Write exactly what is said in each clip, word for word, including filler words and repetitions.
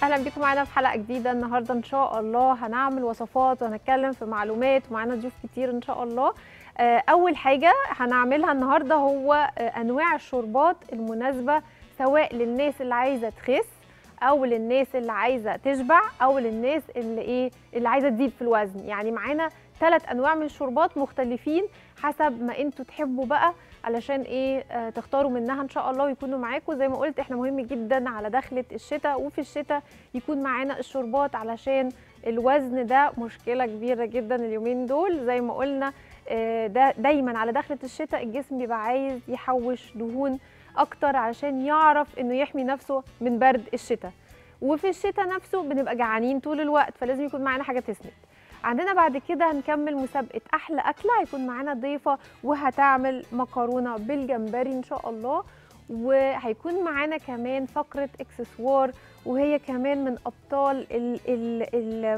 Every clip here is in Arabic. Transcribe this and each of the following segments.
اهلا بيكم معانا في حلقه جديده. النهارده ان شاء الله هنعمل وصفات وهنتكلم في معلومات ومعانا ضيوف كتير ان شاء الله. اول حاجه هنعملها النهارده هو انواع الشوربات المناسبه سواء للناس اللي عايزه تخس او للناس اللي عايزه تشبع او للناس اللي ايه اللي عايزه تزيد في الوزن. يعني معانا ثلاث انواع من الشوربات مختلفين حسب ما انتوا تحبوا بقى، علشان ايه آه تختاروا منها ان شاء الله ويكونوا معاكم. زي ما قلت احنا مهم جدا على دخلة الشتاء وفي الشتاء يكون معانا الشوربات، علشان الوزن ده مشكلة كبيرة جدا اليومين دول. زي ما قلنا آه ده دايما على دخلة الشتاء الجسم بيبقى عايز يحوش دهون اكتر علشان يعرف انه يحمي نفسه من برد الشتاء، وفي الشتاء نفسه بنبقى جعانين طول الوقت، فلازم يكون معانا حاجة تسند. عندنا بعد كده هنكمل مسابقة أحلى أكلة، هيكون معانا ضيفة وهتعمل مكرونة بالجمبري إن شاء الله، وهيكون معانا كمان فقرة إكسسوار وهي كمان من أبطال ال ال ال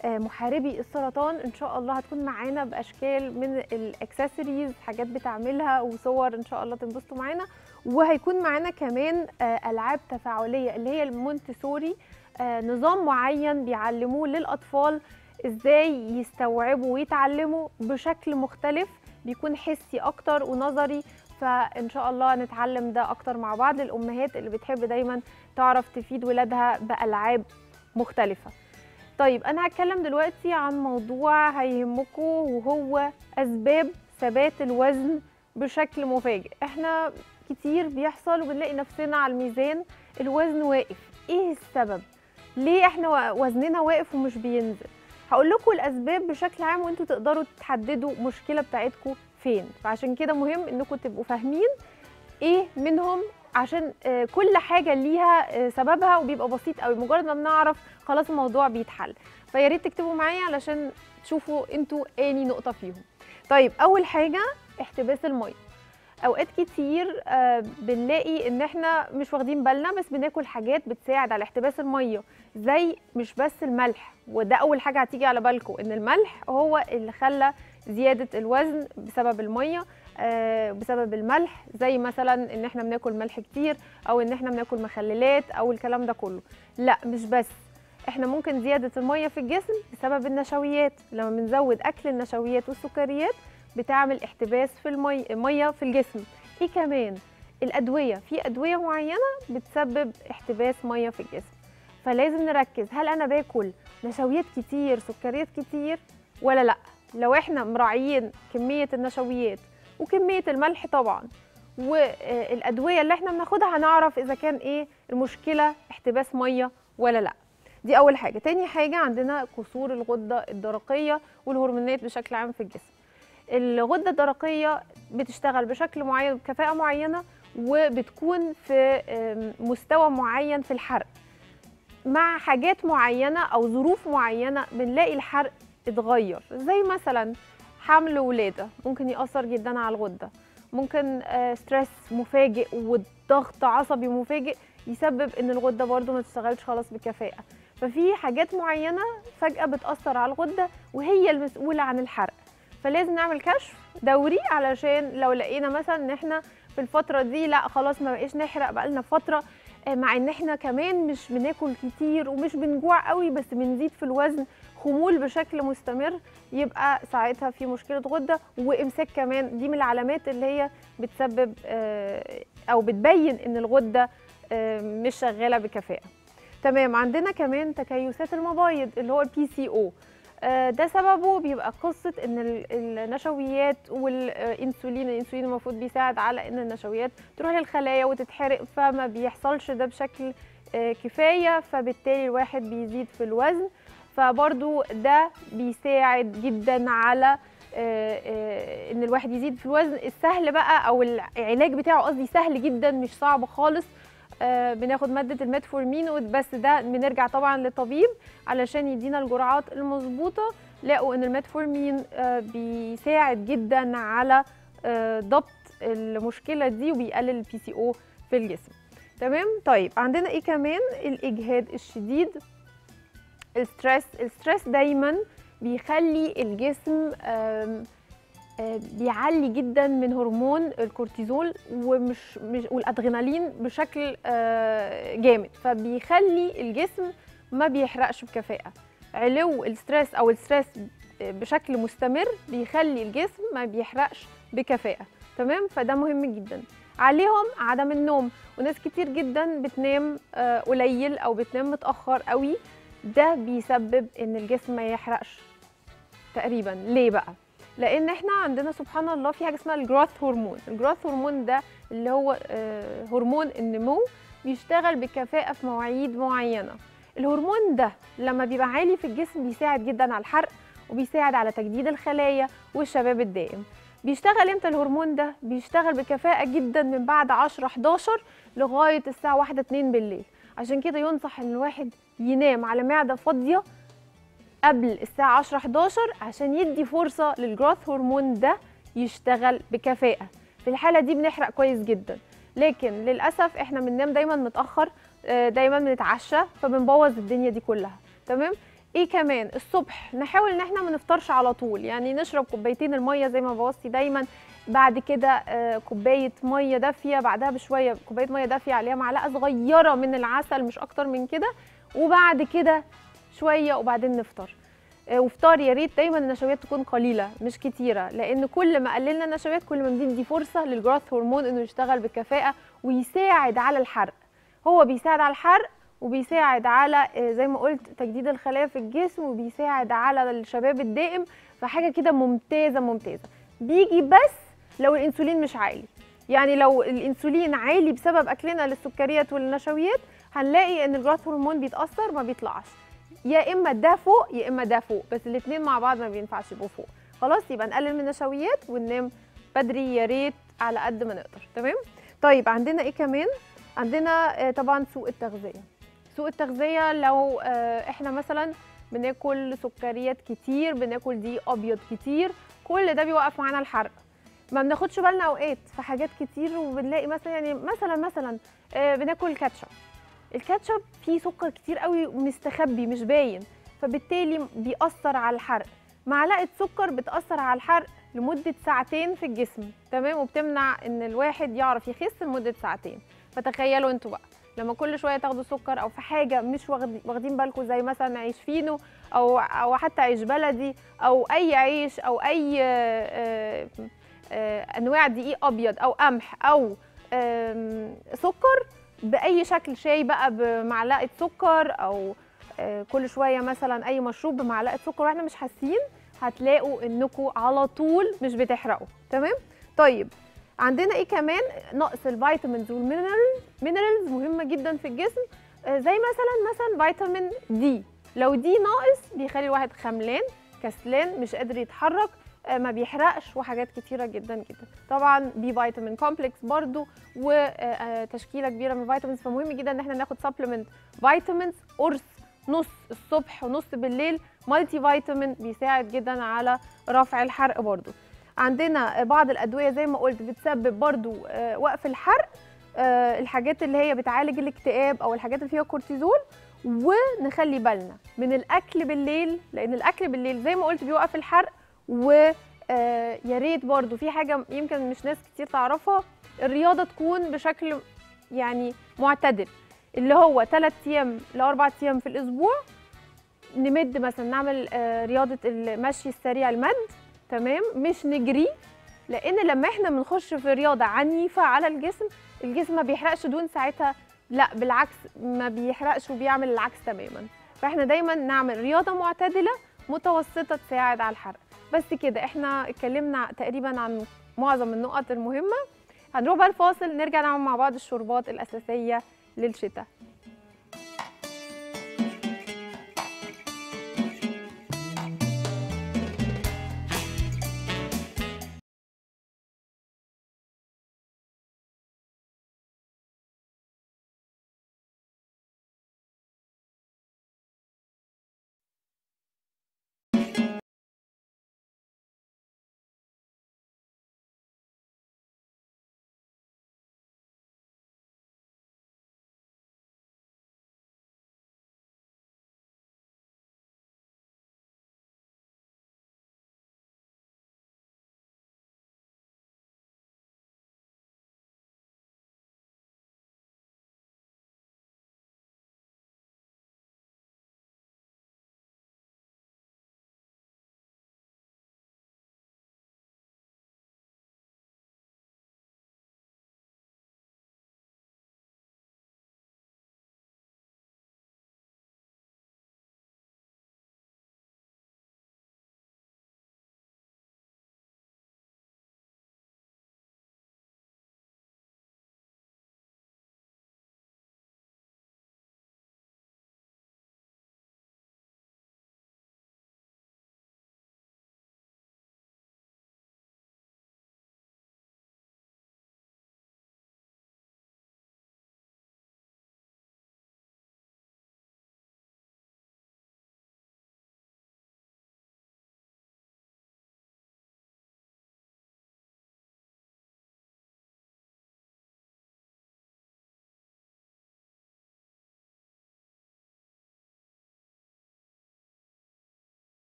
محاربي السرطان إن شاء الله. هتكون معانا بأشكال من الأكسسوارز، حاجات بتعملها وصور إن شاء الله تنبسطوا معانا. وهيكون معانا كمان ألعاب تفاعلية اللي هي المونتسوري، نظام معين بيعلموه للأطفال ازاي يستوعبوا ويتعلموا بشكل مختلف، بيكون حسي اكتر ونظري، فان شاء الله نتعلم ده اكتر مع بعض للامهات اللي بتحب دايما تعرف تفيد ولادها بالعاب مختلفه. طيب انا هتكلم دلوقتي عن موضوع هيهمكم وهو اسباب ثبات الوزن بشكل مفاجئ. احنا كتير بيحصل وبنلاقي نفسنا على الميزان الوزن واقف. ايه السبب؟ ليه احنا وزننا واقف ومش بينزل؟ هقول لكم الاسباب بشكل عام وانتوا تقدروا تحددوا المشكله بتاعتكم فين، فعشان كده مهم انكم تبقوا فاهمين ايه منهم، عشان كل حاجه ليها سببها وبيبقى بسيط قوي، مجرد ما بنعرف خلاص الموضوع بيتحل. فيا ريت تكتبوا معايا علشان تشوفوا انتوا اني نقطه فيهم. طيب اول حاجه احتباس الميه. اوقات كتير بنلاقي ان احنا مش واخدين بالنا بس بناكل حاجات بتساعد على احتباس الميه، زي مش بس الملح، وده اول حاجه هتيجي على بالكم ان الملح هو اللي خلى زياده الوزن بسبب الميه، بسبب الملح، زي مثلا ان احنا بناكل ملح كتير او ان احنا بناكل مخللات او الكلام ده كله. لا مش بس، احنا ممكن زياده الميه في الجسم بسبب النشويات. لما بنزود اكل النشويات والسكريات بتعمل احتباس في الميه الميه في الجسم. ايه كمان؟ الادويه، في ادويه معينه بتسبب احتباس ميه في الجسم، فلازم نركز هل انا باكل نشويات كتير سكريات كتير ولا لا. لو احنا مراعيين كميه النشويات وكميه الملح طبعا والادويه اللي احنا بناخدها هنعرف اذا كان ايه المشكله احتباس ميه ولا لا. دي اول حاجه. تاني حاجه عندنا كسور الغده الدرقيه والهرمونات بشكل عام في الجسم. الغده الدرقيه بتشتغل بشكل معين بكفاءه معينه وبتكون في مستوى معين في الحرق، مع حاجات معينه او ظروف معينه بنلاقي الحرق اتغير، زي مثلا حمل ولاده ممكن ياثر جدا على الغده، ممكن ستريس مفاجئ وضغط عصبي مفاجئ يسبب ان الغده برده ما تشتغلش خلاص بكفاءه. ففي حاجات معينه فجاه بتاثر على الغده وهي المسؤوله عن الحرق، فلازم نعمل كشف دوري علشان لو لقينا مثلا ان احنا في الفتره دي لا خلاص ما بقيش نحرق بقالنا فتره، مع ان احنا كمان مش بناكل كتير ومش بنجوع قوي بس بنزيد في الوزن، خمول بشكل مستمر، يبقى ساعتها في مشكله غده وامساك كمان. دي من العلامات اللي هي بتسبب او بتبين ان الغده مش شغاله بكفاءه. تمام. عندنا كمان تكيسات المبايض اللي هو البي سي او، ده سببه بيبقى قصه ان النشويات والانسولين، الانسولين المفروض بيساعد على ان النشويات تروح للخلايا وتتحرق، فما بيحصلش ده بشكل كفايه، فبالتالي الواحد بيزيد في الوزن. فبرضو ده بيساعد جدا على ان الواحد يزيد في الوزن. السهل بقى او العلاج بتاعه قصدي سهل جدا مش صعب خالص، آه بناخد مادة الميتفورمين بس، ده بنرجع طبعا للطبيب علشان يدينا الجرعات المظبوطة. لقوا ان الميتفورمين آه بيساعد جدا على آه ضبط المشكلة دي وبيقلل البي سي او في الجسم. تمام. طيب عندنا ايه كمان؟ الاجهاد الشديد، الستريس. الستريس دايما بيخلي الجسم آه بيعلي جدا من هرمون الكورتيزول ومش مش والادرينالين بشكل جامد، فبيخلي الجسم ما بيحرقش بكفاءه. علو الستريس او الستريس بشكل مستمر بيخلي الجسم ما بيحرقش بكفاءه. تمام، فده مهم جدا. عليهم عدم النوم، وناس كتير جدا بتنام قليل او بتنام متاخر قوي، ده بيسبب ان الجسم ما يحرقش تقريبا. ليه بقى؟ لان احنا عندنا سبحان الله في حاجه اسمها الجروث هرمون. الجروث هرمون ده اللي هو هرمون النمو، بيشتغل بكفاءه في مواعيد معينه. الهرمون ده لما بيبقى عالي في الجسم بيساعد جدا على الحرق، وبيساعد على تجديد الخلايا والشباب الدائم. بيشتغل امتى الهرمون ده؟ بيشتغل بكفاءه جدا من بعد عشرة حداشر لغايه الساعه واحدة اتنين بالليل. عشان كده ينصح ان الواحد ينام على معده فاضيه قبل الساعة عشرة حداشر عشان يدي فرصة للجروث هرمون ده يشتغل بكفاءة. في الحالة دي بنحرق كويس جدا. لكن للأسف احنا بننام دايما متأخر، دايما بنتعشى، فبنبوظ الدنيا دي كلها. تمام؟ ايه كمان؟ الصبح نحاول ان احنا ما نفطرش على طول، يعني نشرب كوبايتين المية زي ما بوصي دايما، بعد كده كوباية مية دافية، بعدها بشوية كوباية مية دافية عليها معلقة صغيرة من العسل مش أكتر من كده، وبعد كده شويه وبعدين نفطر. وفطار يا ريت دايما النشويات تكون قليله مش كتيره، لان كل ما قللنا النشويات كل ما بندي فرصه للجروث هرمون انه يشتغل بكفاءه ويساعد على الحرق. هو بيساعد على الحرق وبيساعد على زي ما قلت تجديد الخلايا في الجسم، وبيساعد على الشباب الدائم. فحاجه كده ممتازه ممتازه. بيجي بس لو الانسولين مش عالي، يعني لو الانسولين عالي بسبب اكلنا للسكريات والنشويات هنلاقي ان الجروث هرمون بيتاثر ما بيطلعش، يا اما ده فوق يا اما ده فوق، بس الاثنين مع بعض ما بينفعش يبقوا فوق. خلاص، يبقى نقلل من النشويات وننام بدري يا ريت على قد ما نقدر. تمام. طيب عندنا ايه كمان؟ عندنا طبعا سوء التغذيه. سوء التغذيه لو احنا مثلا بناكل سكريات كتير، بناكل دقيق ابيض كتير، كل ده بيوقف معانا الحرق. ما بناخدش بالنا اوقات في حاجات كتير، وبنلاقي مثلا يعني مثلا مثلا بناكل كاتشب. الكاتشب فيه سكر كتير قوي مستخبي مش باين، فبالتالي بيأثر على الحرق. معلقه سكر بتأثر على الحرق لمده ساعتين في الجسم. تمام، وبتمنع ان الواحد يعرف يخس لمده ساعتين. فتخيلوا انتوا بقى لما كل شويه تاخدوا سكر او في حاجه مش واخدين بالكم، زي مثلا عيش فينو او او حتى عيش بلدي او اي عيش او اي آآ آآ انواع دقيق ابيض او قمح او سكر باي شكل، شاي بقى بمعلقه سكر او كل شويه مثلا اي مشروب بمعلقه سكر واحنا مش حاسين، هتلاقوا انكم على طول مش بتحرقوا. تمام. طيب عندنا ايه كمان؟ نقص الفيتامينز والمينرالز. مينرالز مهمه جدا في الجسم، زي مثلا مثلا فيتامين دي. لو دي ناقص بيخلي الواحد خملان، كسلان، مش قادر يتحرك، ما بيحرقش، وحاجات كتيره جدا جدا. طبعا بي فيتامين كومبلكس برضو، وتشكيله كبيره من الفيتامينز. فمهم جدا ان احنا ناخد سبلمنت فيتامينز، قرص نص الصبح ونص بالليل، مالتي فيتامين بيساعد جدا على رفع الحرق برضو. عندنا بعض الادويه زي ما قلت بتسبب برضو وقف الحرق، الحاجات اللي هي بتعالج الاكتئاب او الحاجات اللي فيها كورتيزول. ونخلي بالنا من الاكل بالليل، لان الاكل بالليل زي ما قلت بيوقف الحرق. ويا ريت برضو في حاجه يمكن مش ناس كتير تعرفها، الرياضه تكون بشكل يعني معتدل، اللي هو ثلاث ايام لاربع ايام في الاسبوع نمد مثلا، نعمل رياضه المشي السريع المد. تمام، مش نجري، لان لما احنا بنخش في رياضه عنيفه على الجسم، الجسم ما بيحرقش دهون ساعتها، لا بالعكس ما بيحرقش وبيعمل العكس تماما. فاحنا دايما نعمل رياضه معتدله متوسطه تساعد على الحرق. بس كده احنا اتكلمنا تقريبا عن معظم النقط المهمه. هنروح بقى الفاصل، نرجع نعمل مع بعض الشوربات الاساسيه للشتاء.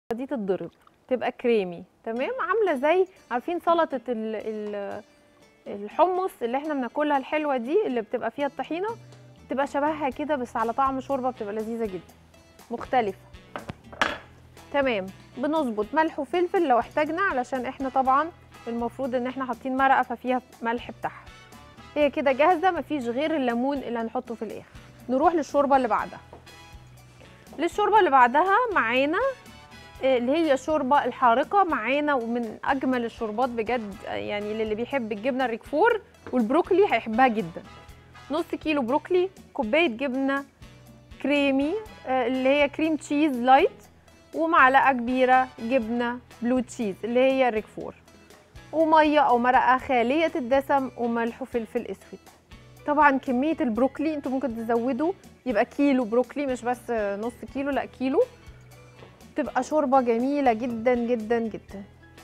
دي تتضرب تبقى كريمي. تمام، عامله زي عارفين سلطه ال ال الحمص اللي احنا بناكلها الحلوه دي اللي بتبقى فيها الطحينه، بتبقى شبهها كده بس على طعم شوربه، بتبقى لذيذه جدا مختلفه. تمام، بنظبط ملح وفلفل لو احتاجنا، علشان احنا طبعا المفروض ان احنا حاطين مرقه ففيها ملح بتاعها. هي كده جاهزه، مفيش غير الليمون اللي هنحطه في الاخر. نروح للشوربه اللي بعدها. للشوربه اللي بعدها معانا اللي هي الشوربه الحارقه معانا، ومن اجمل الشوربات بجد، يعني للي بيحب الجبنه الريكفور والبروكلي هيحبها جدا. نص كيلو بروكلي، كوبايه جبنه كريمي اللي هي كريم تشيز لايت، ومعلقه كبيره جبنه بلو تشيز اللي هي الريكفور، وميه او مرقه خاليه الدسم، وملح وفلفل اسود. طبعا كميه البروكلي انتوا ممكن تزودوا، يبقى كيلو بروكلي مش بس نص كيلو، لا كيلو. تبقى شوربه جميله جدا جدا جدا،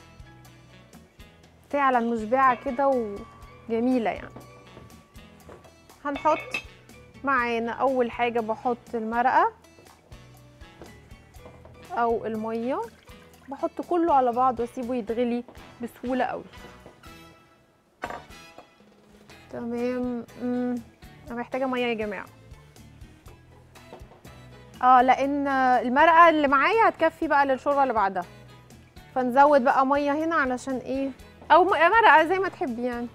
فعلا مشبعه كده وجميله يعني. هنحط معانا اول حاجه، بحط المرقه او الميه، بحط كله على بعض واسيبه يتغلي بسهوله قوي. تمام. امم انا محتاجه ميه يا جماعه، اه لان المرقه اللي معايا هتكفي بقى للشوربه اللي بعدها، فنزود بقى ميه هنا علشان ايه، او مرقه زي ما تحبي يعني.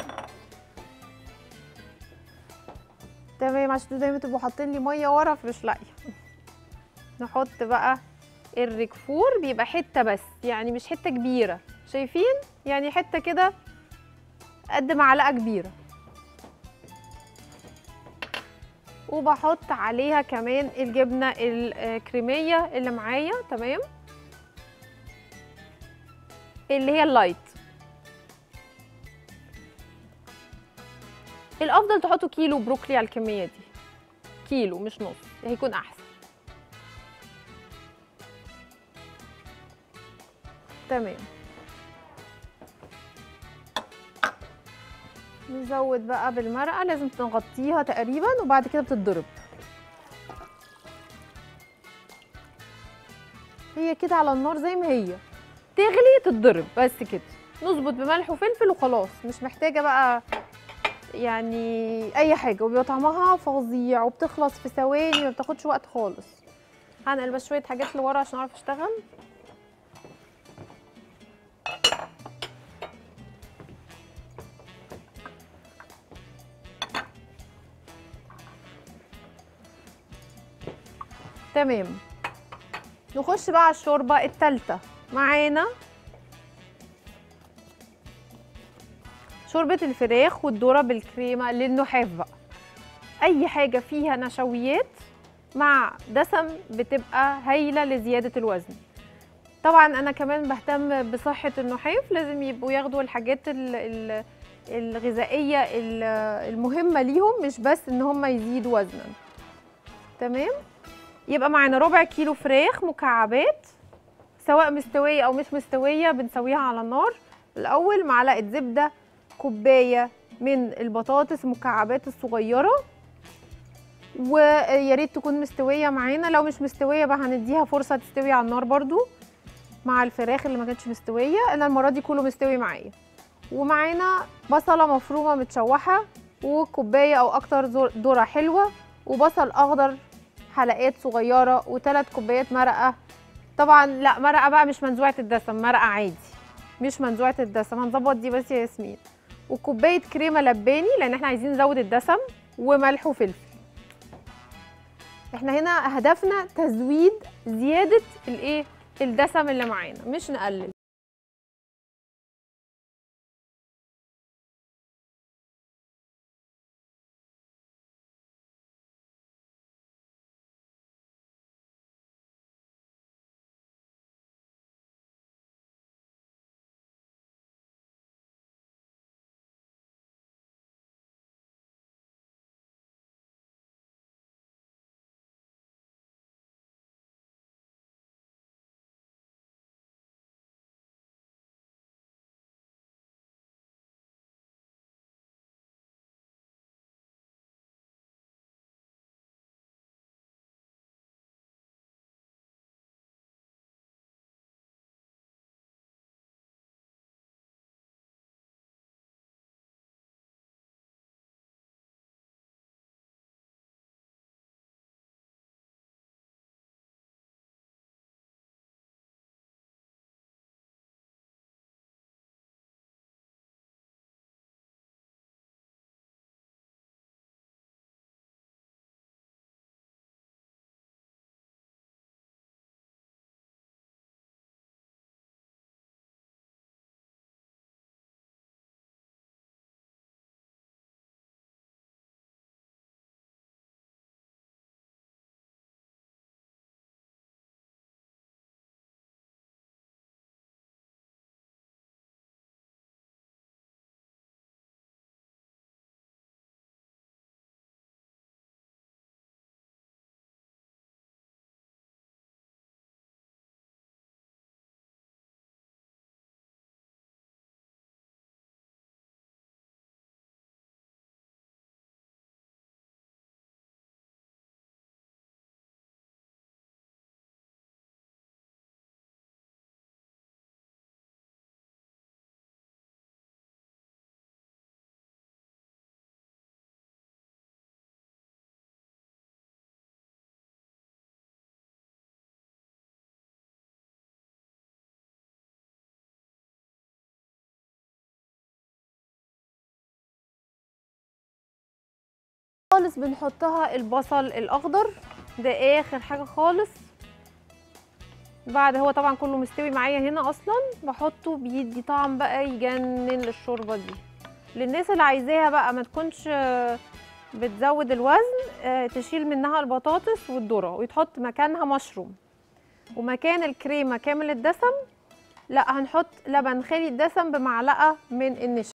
تمام، عشان دايما تبقوا حاطين لي ميه ورا فمش لاقيه. نحط بقى الريكفور، بيبقى حته بس يعني مش حته كبيره، شايفين يعني حته كده قد معلقه كبيره. وبحط عليها كمان الجبنه الكريميه اللي معايا. تمام، اللي هي اللايت. الافضل تحطوا كيلو بروكلي على الكميه دي، كيلو مش نص، هيكون احسن. تمام، نزود بقى بالمرقه، لازم نغطيها تقريبا وبعد كده بتتضرب. هي كده على النار زي ما هي، تغلي تتضرب بس كده. نظبط بملح وفلفل وخلاص، مش محتاجه بقى يعني اي حاجه، وبيبقى طعمها فظيع وبتخلص في ثواني، ما بتاخدش وقت خالص. هنقل بس شويه حاجات لورا عشان اعرف اشتغل. تمام، نخش بقى على الشوربه الثالثه معانا، شوربه الفراخ والذره بالكريمه للنحاف بقى. اي حاجه فيها نشويات مع دسم بتبقى هايله لزياده الوزن. طبعا انا كمان بهتم بصحه النحاف، لازم يبقوا ياخدوا الحاجات ال ال الغذائيه المهمه ليهم، مش بس ان هم يزيدوا وزنا. تمام، يبقى معانا ربع كيلو فراخ مكعبات، سواء مستويه او مش مستويه بنسويها على النار الاول. معلقه زبده، كوبايه من البطاطس المكعبات الصغيره، ويا ريت تكون مستويه معانا، لو مش مستويه بقى هنديها فرصه تستوي على النار برضو مع الفراخ اللي ما كانتش مستويه. انا المره دي كله مستوي معايا. ومعانا بصله مفرومه متشوحه، وكوبايه او اكتر ذره حلوه، وبصل اخضر حلقات صغيره، وثلاث كوبايات مرقه. طبعا لا مرقه بقى مش منزوعه الدسم، مرقه عادي مش منزوعه الدسم، هنظبط دي بس يا ياسمين. وكوبايه كريمه لباني لان احنا عايزين نزود الدسم، وملح وفلفل. احنا هنا هدفنا تزويد زياده الايه الدسم اللي معانا، مش نقلل. خالص بنحطها البصل الاخضر، ده اخر حاجه خالص. بعد هو طبعا كله مستوي معايا هنا اصلا، بحطه بيدي طعم بقى يجنن للشوربه دي. للناس اللي عايزاها بقى ما تكونش آه، بتزود الوزن، آه، تشيل منها البطاطس والذره ويتحط مكانها مشروم، ومكان الكريمه كامل الدسم لا هنحط لبن خالي الدسم بمعلقه من النشا.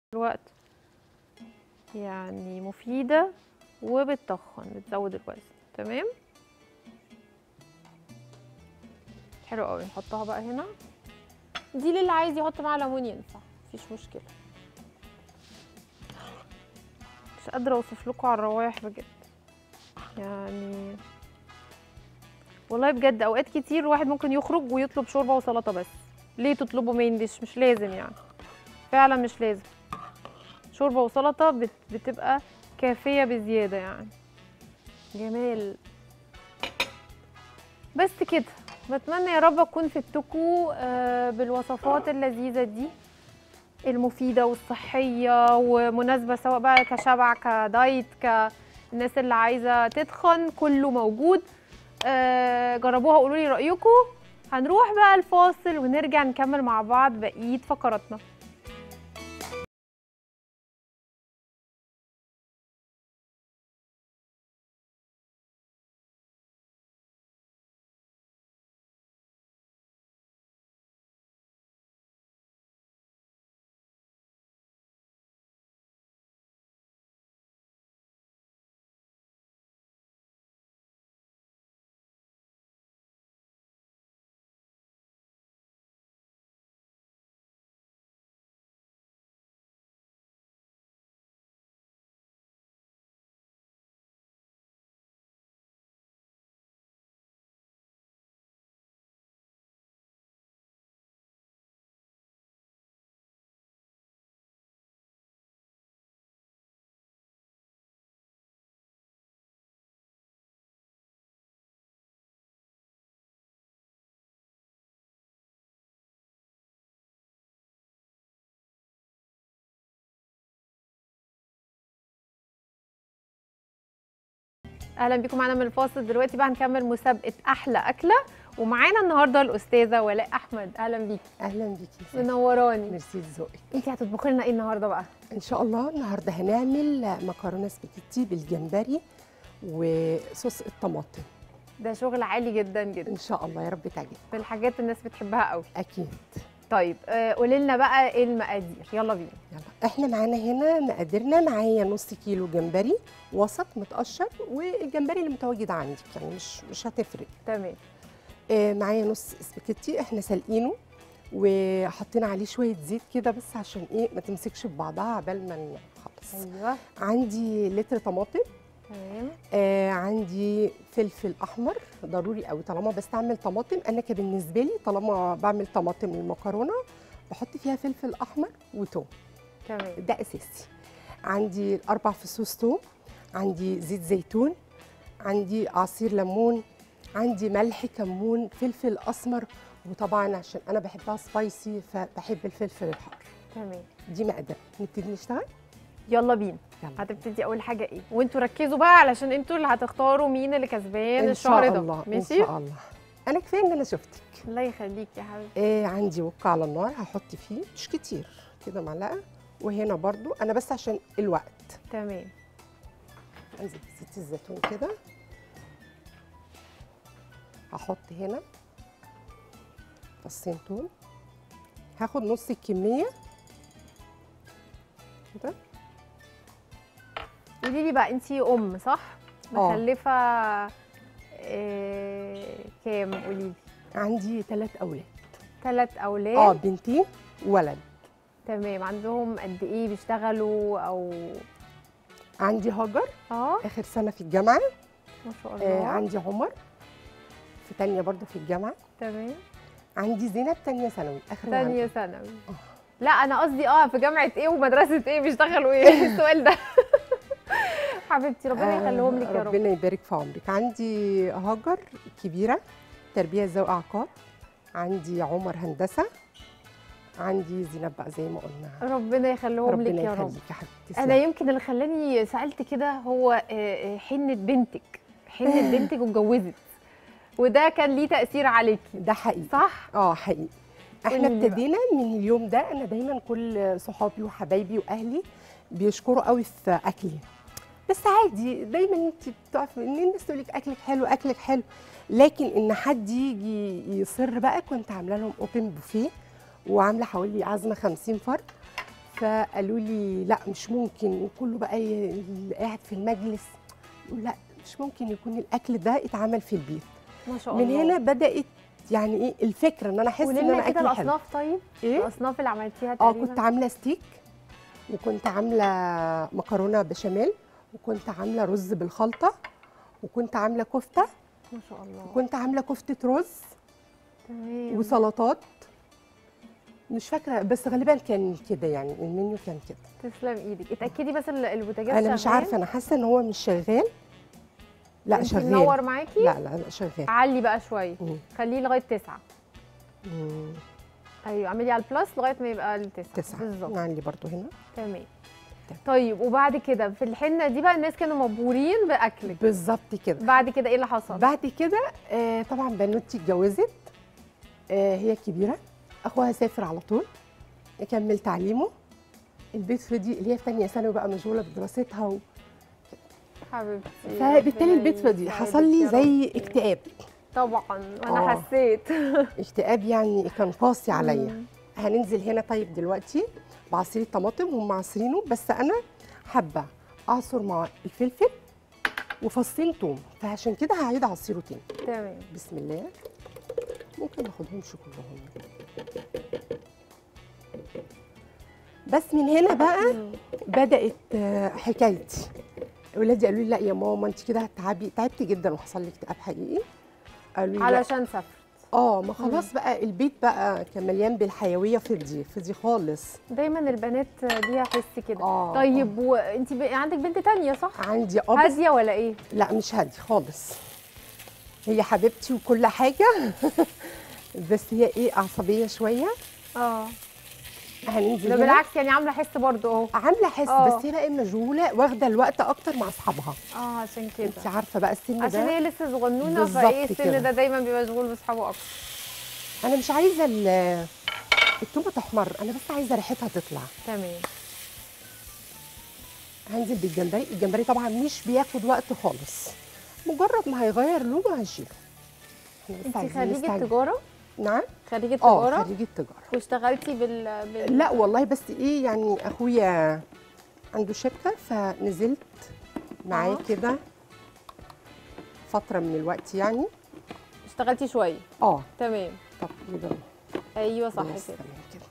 الوقت يعني مفيده وبتتخن، بتزود الوزن. تمام، حلو قوي. نحطها بقى هنا، دي للي عايز يحط معاها ليمون ينفع، مفيش مشكله. مش قادره اوصف لكم على الروايح بجد يعني، والله بجد. اوقات كتير الواحد ممكن يخرج ويطلب شوربه وسلطه بس، ليه تطلبوا مين ديش؟ مش لازم يعني، فعلا مش لازم. شوربه وسلطه بت بتبقى كافيه بزياده يعني. جمال. بس كده، بتمنى يا رب اكون فدتكم بالوصفات اللذيذه دي المفيده والصحيه ومناسبه، سواء بقى كشبع كدايت كالناس اللي عايزه تتخن، كله موجود. جربوها وقولوا لي رايكم. هنروح بقى الفاصل ونرجع نكمل مع بعض بقيه فقراتنا. اهلا بيكم معانا من الفاصل. دلوقتي بقى هنكمل مسابقه احلى اكله، ومعانا النهارده الاستاذه ولاء احمد. اهلا بيكي. اهلا بيكي، منوراني. ميرسي لذوقك. انت هتطبخي لنا ايه النهارده بقى؟ ان شاء الله النهارده هنعمل مكرونه سباجيتي بالجمبري وصوص الطماطم. ده شغل عالي جدا جدا. ان شاء الله يا رب تعجبك، من الحاجات الناس بتحبها قوي. اكيد. طيب آه قولي لنا بقى ايه المقادير، يلا بينا. يلا، احنا معانا هنا مقاديرنا. معايا نص كيلو جمبري وسط متقشر، والجمبري اللي متواجد عندك يعني مش مش هتفرق. تمام. آه معايا نص سباجيتي احنا سالقينه وحطينا عليه شويه زيت كده بس عشان ايه ما تمسكش في بعضها عبال ما نخلص. ايوه. عندي لتر طماطم. تمام. آه عندي فلفل احمر ضروري قوي طالما بستعمل طماطم. انا بالنسبه لي طالما بعمل طماطم المكرونه بحط فيها فلفل احمر وتوم. تمام. ده اساسي. عندي اربع فصوص توم، عندي زيت زيتون، عندي عصير ليمون، عندي ملح كمون فلفل اسمر، وطبعا عشان انا بحبها سبايسي فبحب الفلفل الحار. تمام. دي مقادير. نبتدي نشتغل. يلا بينا. يلا. هتبتدي اول حاجه ايه؟ وانتوا ركزوا بقى علشان انتوا اللي هتختاروا مين اللي كسبان الشهر ده. ان شاء الله. ماشي؟ ان شاء الله. انا كفايه ان انا شفتك. الله يخليكي يا حبيبتي. إيه عندي وك على النار هحط فيه مش كتير كده معلقه، وهنا برضو انا بس عشان الوقت. تمام. انزل بزيت الزيتون كده. هحط هنا فصين توم، هاخد نص الكميه كده. قولي لي بقى، انتي ام صح؟ اه. مخلفه إيه كام؟ قولي لي. عندي ثلاث اولاد. ثلاث اولاد؟ اه، بنتين وولد. تمام. عندهم قد ايه بيشتغلوا او؟ عندي هاجر اه اخر سنه في الجامعه. ما شاء الله. آه عندي عمر في تانية برضو في الجامعه. تمام. عندي زينب تانية ثانوي اخر تانية ثانوي. لا انا قصدي اه في جامعه ايه ومدرسه ايه بيشتغلوا ايه؟ السؤال ده. حبيبتي ربنا يخليهم لك يا رب. ربنا يبارك في عمرك. عندي هاجر كبيره تربيه ذوق عقار، عندي عمر هندسه، عندي زينب بقى زي ما قلنا. ربنا يخليهم لك يا رب. ربنا يخليك يا حبيبتي. انا يمكن اللي خلاني سالت كده هو حنه بنتك، حنه بنتك واتجوزت، وده كان ليه تاثير عليكي. ده حقيقي صح؟ اه حقيقي. احنا ابتدينا من اليوم ده. انا دايما كل صحابي وحبايبي واهلي بيشكروا قوي في اكلي، بس عادي دايما انت بتعرفي ان الناس تقول لك اكلك حلو اكلك حلو، لكن ان حد يجي يصر بقى. كنت عامله لهم اوبن بوفيه وعامله حوالي عزمه خمسين فرد، فقالوا لي لا مش ممكن، وكله بقى ي- اللي قاعد في المجلس يقول لا مش ممكن يكون الاكل ده اتعمل في البيت. ما شاء من الله. هنا بدات يعني ايه الفكره ان انا احس ان قولي لنا انا كده اكلي حلو. الاصناف. طيب ايه الاصناف اللي عملتيها اه تقريبا. كنت عامله ستيك، وكنت عامله مكرونه بشاميل، وكنت عامله رز بالخلطه، وكنت عامله كفته، ما شاء الله. وكنت عامله كفته رز تمام. وسلطات. مش فاكره بس غالبا كان كده، يعني المنيو كان كده. تسلم ايدك. اتاكدي بس ال- البوتاجاز انا مش شغال. عارفه، انا حاسه ان هو مش شغال. لا انتي شغال. منور معاكي. لا لا لا شغال. علي بقى شويه، مم. خليه لغايه تسعة. مم. ايوه اعملي على البلس لغايه ما يبقى التسعة. تسعة بالظبط. نعلي برضو هنا. تمام. تمام. طيب وبعد كده في الحنه دي بقى الناس كانوا مبهورين باكلك. بالظبط كده. بعد كده ايه اللي حصل؟ بعد كده آه طبعا بنوتي اتجوزت، آه هي الكبيره، اخوها سافر على طول يكمل تعليمه، البيت فضي، اللي هي في ثانيه ثانوي بقى مشغوله بدراستها و... حبيبتي فبالتالي ربنا البيت فضي، يسعدك حصل لي يا زي رب. اكتئاب. طبعا وانا آه. حسيت. اكتئاب يعني كان قاسي عليا. مم. هننزل هنا طيب دلوقتي بعصير الطماطم، هم عصرينه بس انا حابه اعصر مع الفلفل وفصين توم، فعشان كده هعيد عصيره تاني. تمام. بسم الله. ممكن ما اخدهمش كلهم، بس من هنا بقى مم. بدات آه، حكايتي. ولادي قالوا لي لا يا ماما انت كده هتتعبي، تعبت جدا وحصل لي اكتئاب حقيقي. قالوا لي لا. علشان سافرت. اه ما خلاص بقى البيت بقى كان مليان بالحيويه، فضي فضي خالص. دايما البنات ليها حس كده. آه، طيب وانت ب... عندك بنت تانية صح؟ عندي اه بس هاديه ولا ايه؟ لا مش هادي خالص، هي حبيبتي وكل حاجه بس هي ايه عصبيه شويه. اه هننزل ده هنا. بالعكس يعني عامله حس برضه اهو. عامله حس آه. بس هي بقى مشغوله واخده الوقت اكتر مع اصحابها. اه عشان كده. انت عارفه بقى السن عشان ده. هي لسه صغنونه بالظبط فايه السن كده. ده دايما بيبقى مشغول باصحابه اكتر. انا مش عايزه ال- التومه تحمر، انا بس عايزه ريحتها تطلع. تمام. هنزل بالجمبري، الجمبري طبعا مش بياخد وقت خالص، مجرد ما هيغير لونه هنشيله. احنا بس انت عايزين خريجه نستعجل. تجاره؟ نعم. خريجه اه تجاره خريجه تجاره. واشتغلتي بال... بال... لا والله بس ايه يعني اخويا عنده شركه فنزلت معاه آه. كده فتره من الوقت يعني. اشتغلتي شويه. اه تمام. تقريبا. ايوه صح بس كده. تمام كده.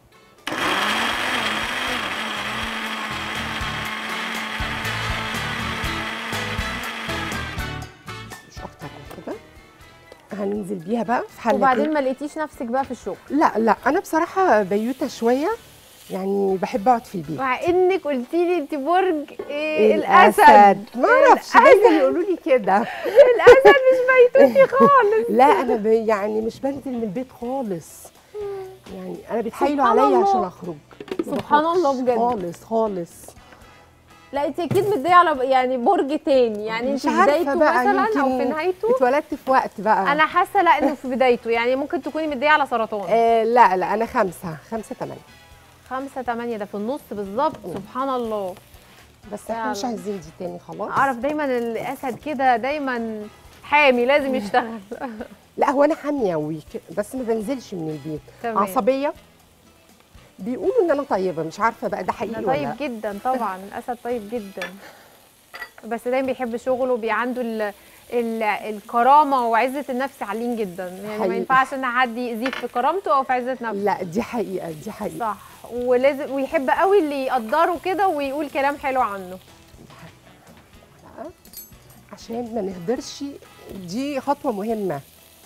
مش اكتر من كده. هننزل بيها بقى في حله. وبعدين ما لقيتيش نفسك بقى في الشغل؟ لا لا انا بصراحه بيوته شويه، يعني بحب اقعد في البيت. مع انك قلتي لي انت برج إيه الاسد. ما اعرفش دايما يقولوا لي كده. الاسد مش بيتوتي خالص. لا انا ب... يعني مش بنزل من البيت خالص، يعني انا بيتحايلوا سبحان عليا الله. عشان اخرج. ما سبحان بخرجش الله بجد. خالص خالص. لا انت اكيد متضايقه على يعني برج تاني، يعني انت مش في عارفة بدايته بقى، مثلا او يمكن في نهايته. اتولدت في وقت بقى. انا حاسه لا انه في بدايته، يعني ممكن تكوني متضايقه على سرطان. آه لا لا انا خمسة خمسة تمانية. خمسة تمانية ده في النص بالظبط. سبحان الله. بس احنا مش فعلا. عايزين دي تاني خلاص. اعرف دايما الاسد كده دايما حامي لازم يشتغل. لا هو انا حاميه ويك بس ما بنزلش من البيت. تمام. عصبيه. بيقولوا ان انا طيبه، مش عارفه بقى ده حقيقي ده ولا طيب لا. جدا طبعا، الاسد طيب جدا، بس دايما بيحب شغله وبي عنده ال ال الكرامه وعزه النفس عاليين جدا، يعني ما حقيقي. ينفعش ان حد يأذيك في كرامته او في عزه نفسه. لا دي حقيقه دي حقيقه. صح. ولازم ويحب قوي اللي يقدره كده ويقول كلام حلو عنه. دي حقيقة. لا، عشان ما نهدرش، دي خطوه مهمه.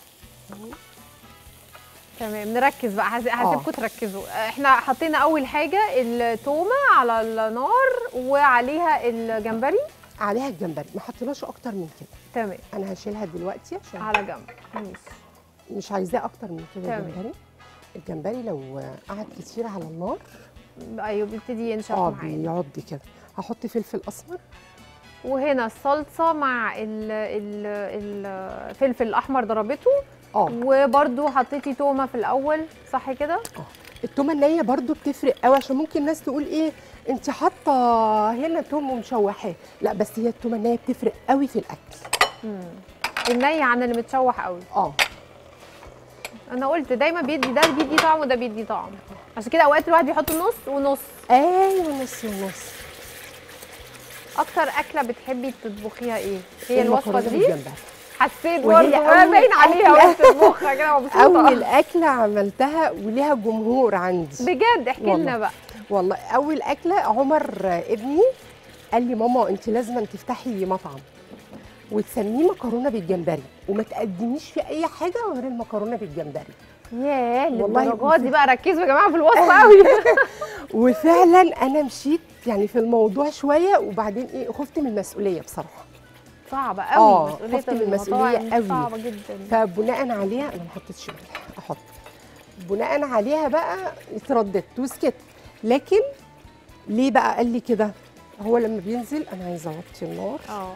تمام نركز بقى، هس- هسيبكم تركزوا. احنا حطينا اول حاجه التومه على النار وعليها الجمبري. عليها الجمبري، ما حطيناش اكتر من كده. تمام. انا هشيلها دلوقتي عشان على جنب. ماشي. مش عايزاه اكتر من كده. تمام. الجمبري الجمبري لو قعد كتير على النار ايوه بيبتدي ينشف اه معانا. بيعض كده. هحط فلفل اسمر. وهنا الصلصه مع ال- ال- الفلفل الاحمر ضربته. اه وبرده حطيتي تومه في الاول صح كده؟ اه التومه النيه برضو بتفرق قوي، عشان ممكن الناس تقول ايه انت حاطه هنا توم ومشوحاه. لا بس هي التومه النيه بتفرق قوي في الاكل. امم الني عن اللي متشوح قوي. اه انا قلت دايما بيدي ده بيدي طعم وده بيدي طعم، عشان كده اوقات الواحد بيحط نص ونص. ايوه نص ونص. اكتر اكله بتحبي تطبخيها ايه؟ هي الوصفه دي؟ بالجمبري. حسيت وهي برضه أول باين عليها أكلة. وانت بتطبخها كده مبسوطه. اول اكله عملتها وليها جمهور عندي بجد احكي والله. لنا بقى. والله اول اكله عمر ابني قال لي ماما انت لازم تفتحي مطعم وتسميه مكرونه بالجمبري وما تقدميش فيه اي حاجه غير المكرونه بالجمبري. ياه والله للدرجه دي بقى، ركزوا يا جماعه في الوصفه قوي. وفعلا انا مشيت يعني في الموضوع شويه، وبعدين ايه خفت من المسؤوليه بصراحه. صعبه قوي اه مسؤوليه خفت من المسؤوليه المطاعم دي قوي، صعبه جدا. فبناء عليها انا ما حطيتش ملح احط، بناء عليها بقى اترددت وسكت. لكن ليه بقى قال لي كده؟ هو لما بينزل انا عايزه اوطي النار اه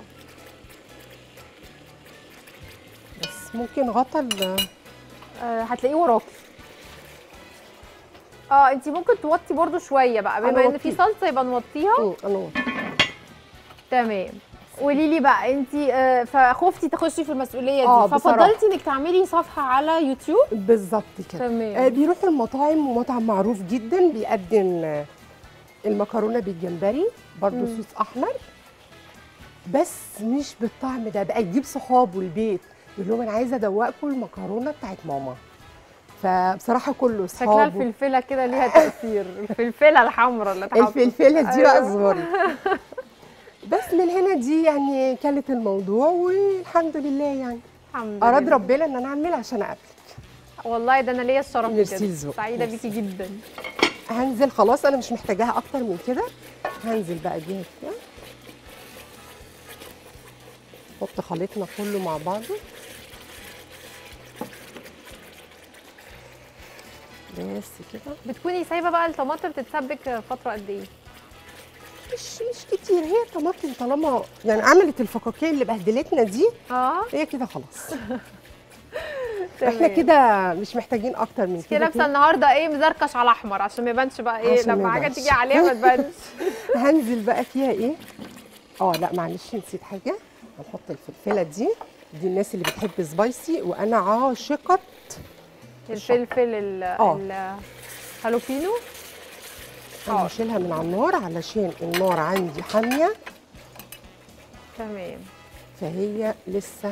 بس ممكن غطا ال- آه، هتلاقيه وراكي. اه انت ممكن توطي برضو شويه بقى، أنا بما ان في وطيت. صلصه يبقى نوطيها. مم، انا وطي. تمام. قولي لي بقى انت آه، فخفتي تخشي في المسؤوليه دي، آه، بصراحة. ففضلتي انك تعملي صفحه على يوتيوب. بالظبط كده. آه تمام. بيروحوا المطاعم، ومطعم معروف جدا بيقدم آه، المكرونه بالجمبري برضو مم. صوص احمر، بس مش بالطعم ده بقى. يجيب صحابه البيت يقول لهم انا عايزه ادوقكم المكرونه بتاعت ماما، فبصراحه كله شكلها صحابه. الفلفله كده ليها تاثير، الفلفله الحمراء اللي اتحطت. الفلفله دي بقى أيوة. صغيره. بس من هنا دي يعني كانت الموضوع، والحمد لله يعني الحمد اراد لله. ربنا ان انا اعملها عشان اقابلك. والله ده انا ليا الشرف ميرسي بجد، لذوقك. سعيده ميرسي. بيكي جدا. هنزل خلاص، انا مش محتاجاها اكتر من كده. هنزل بقى بيها كده، نحط خليطنا كله مع بعضه بس كده. بتكوني سايبه بقى الطماطم تتسبك فتره قد ايه؟ مش مش كتير، هي طماطم طالما يعني عملت الفقاقيع اللي بهدلتنا دي اه هي كده خلاص. تمام. احنا كده مش محتاجين اكتر من كده كده. لابسه النهارده ايه مزركش على احمر عشان ما يبانش بقى ايه عشان ما لما حاجه يبانش. تيجي عليها ما تبانش. هنزل بقى فيها ايه؟ اه لا معلش نسيت حاجه. هنحط الفلفله دي، دي الناس اللي بتحب سبايسي، وانا عاشقه الفلفل ال آه. الهالوبينو. انا هشيلها من على النار علشان النار عندي حاميه، تمام. فهي لسه.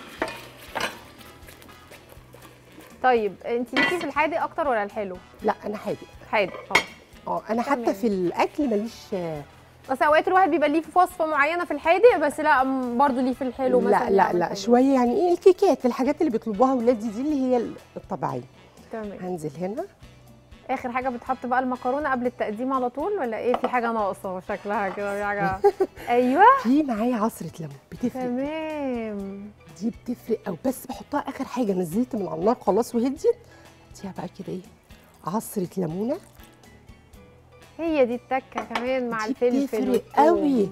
طيب انت ليكي في الحادق اكتر ولا الحلو؟ لا انا حادق. حادق اه. اه انا تمام. حتى في الاكل ماليش. بس اوقات الواحد بيبقى ليه في وصفه معينه في الحادق، بس لا م- برضه ليه في الحلو مثلا. لا لا يعمل لا حاجة. شويه يعني ايه الكيكات، الحاجات اللي بيطلبوها ولادي دي اللي هي الطبيعيه. تمام. هنزل هنا. اخر حاجه بتحط بقى المكرونه قبل التقديم على طول ولا ايه؟ في حاجه ناقصه شكلها كده، في حاجه. ايوه في معايا عصره ليمون بتفرق. تمام. دي بتفرق قوي، بس بحطها اخر حاجه. نزلت من على النار خلاص وهديت، اديها بقى كده ايه عصره ليمونه. هي دي التكه كمان مع دي الفلفل بتفرق والثوم. قوي.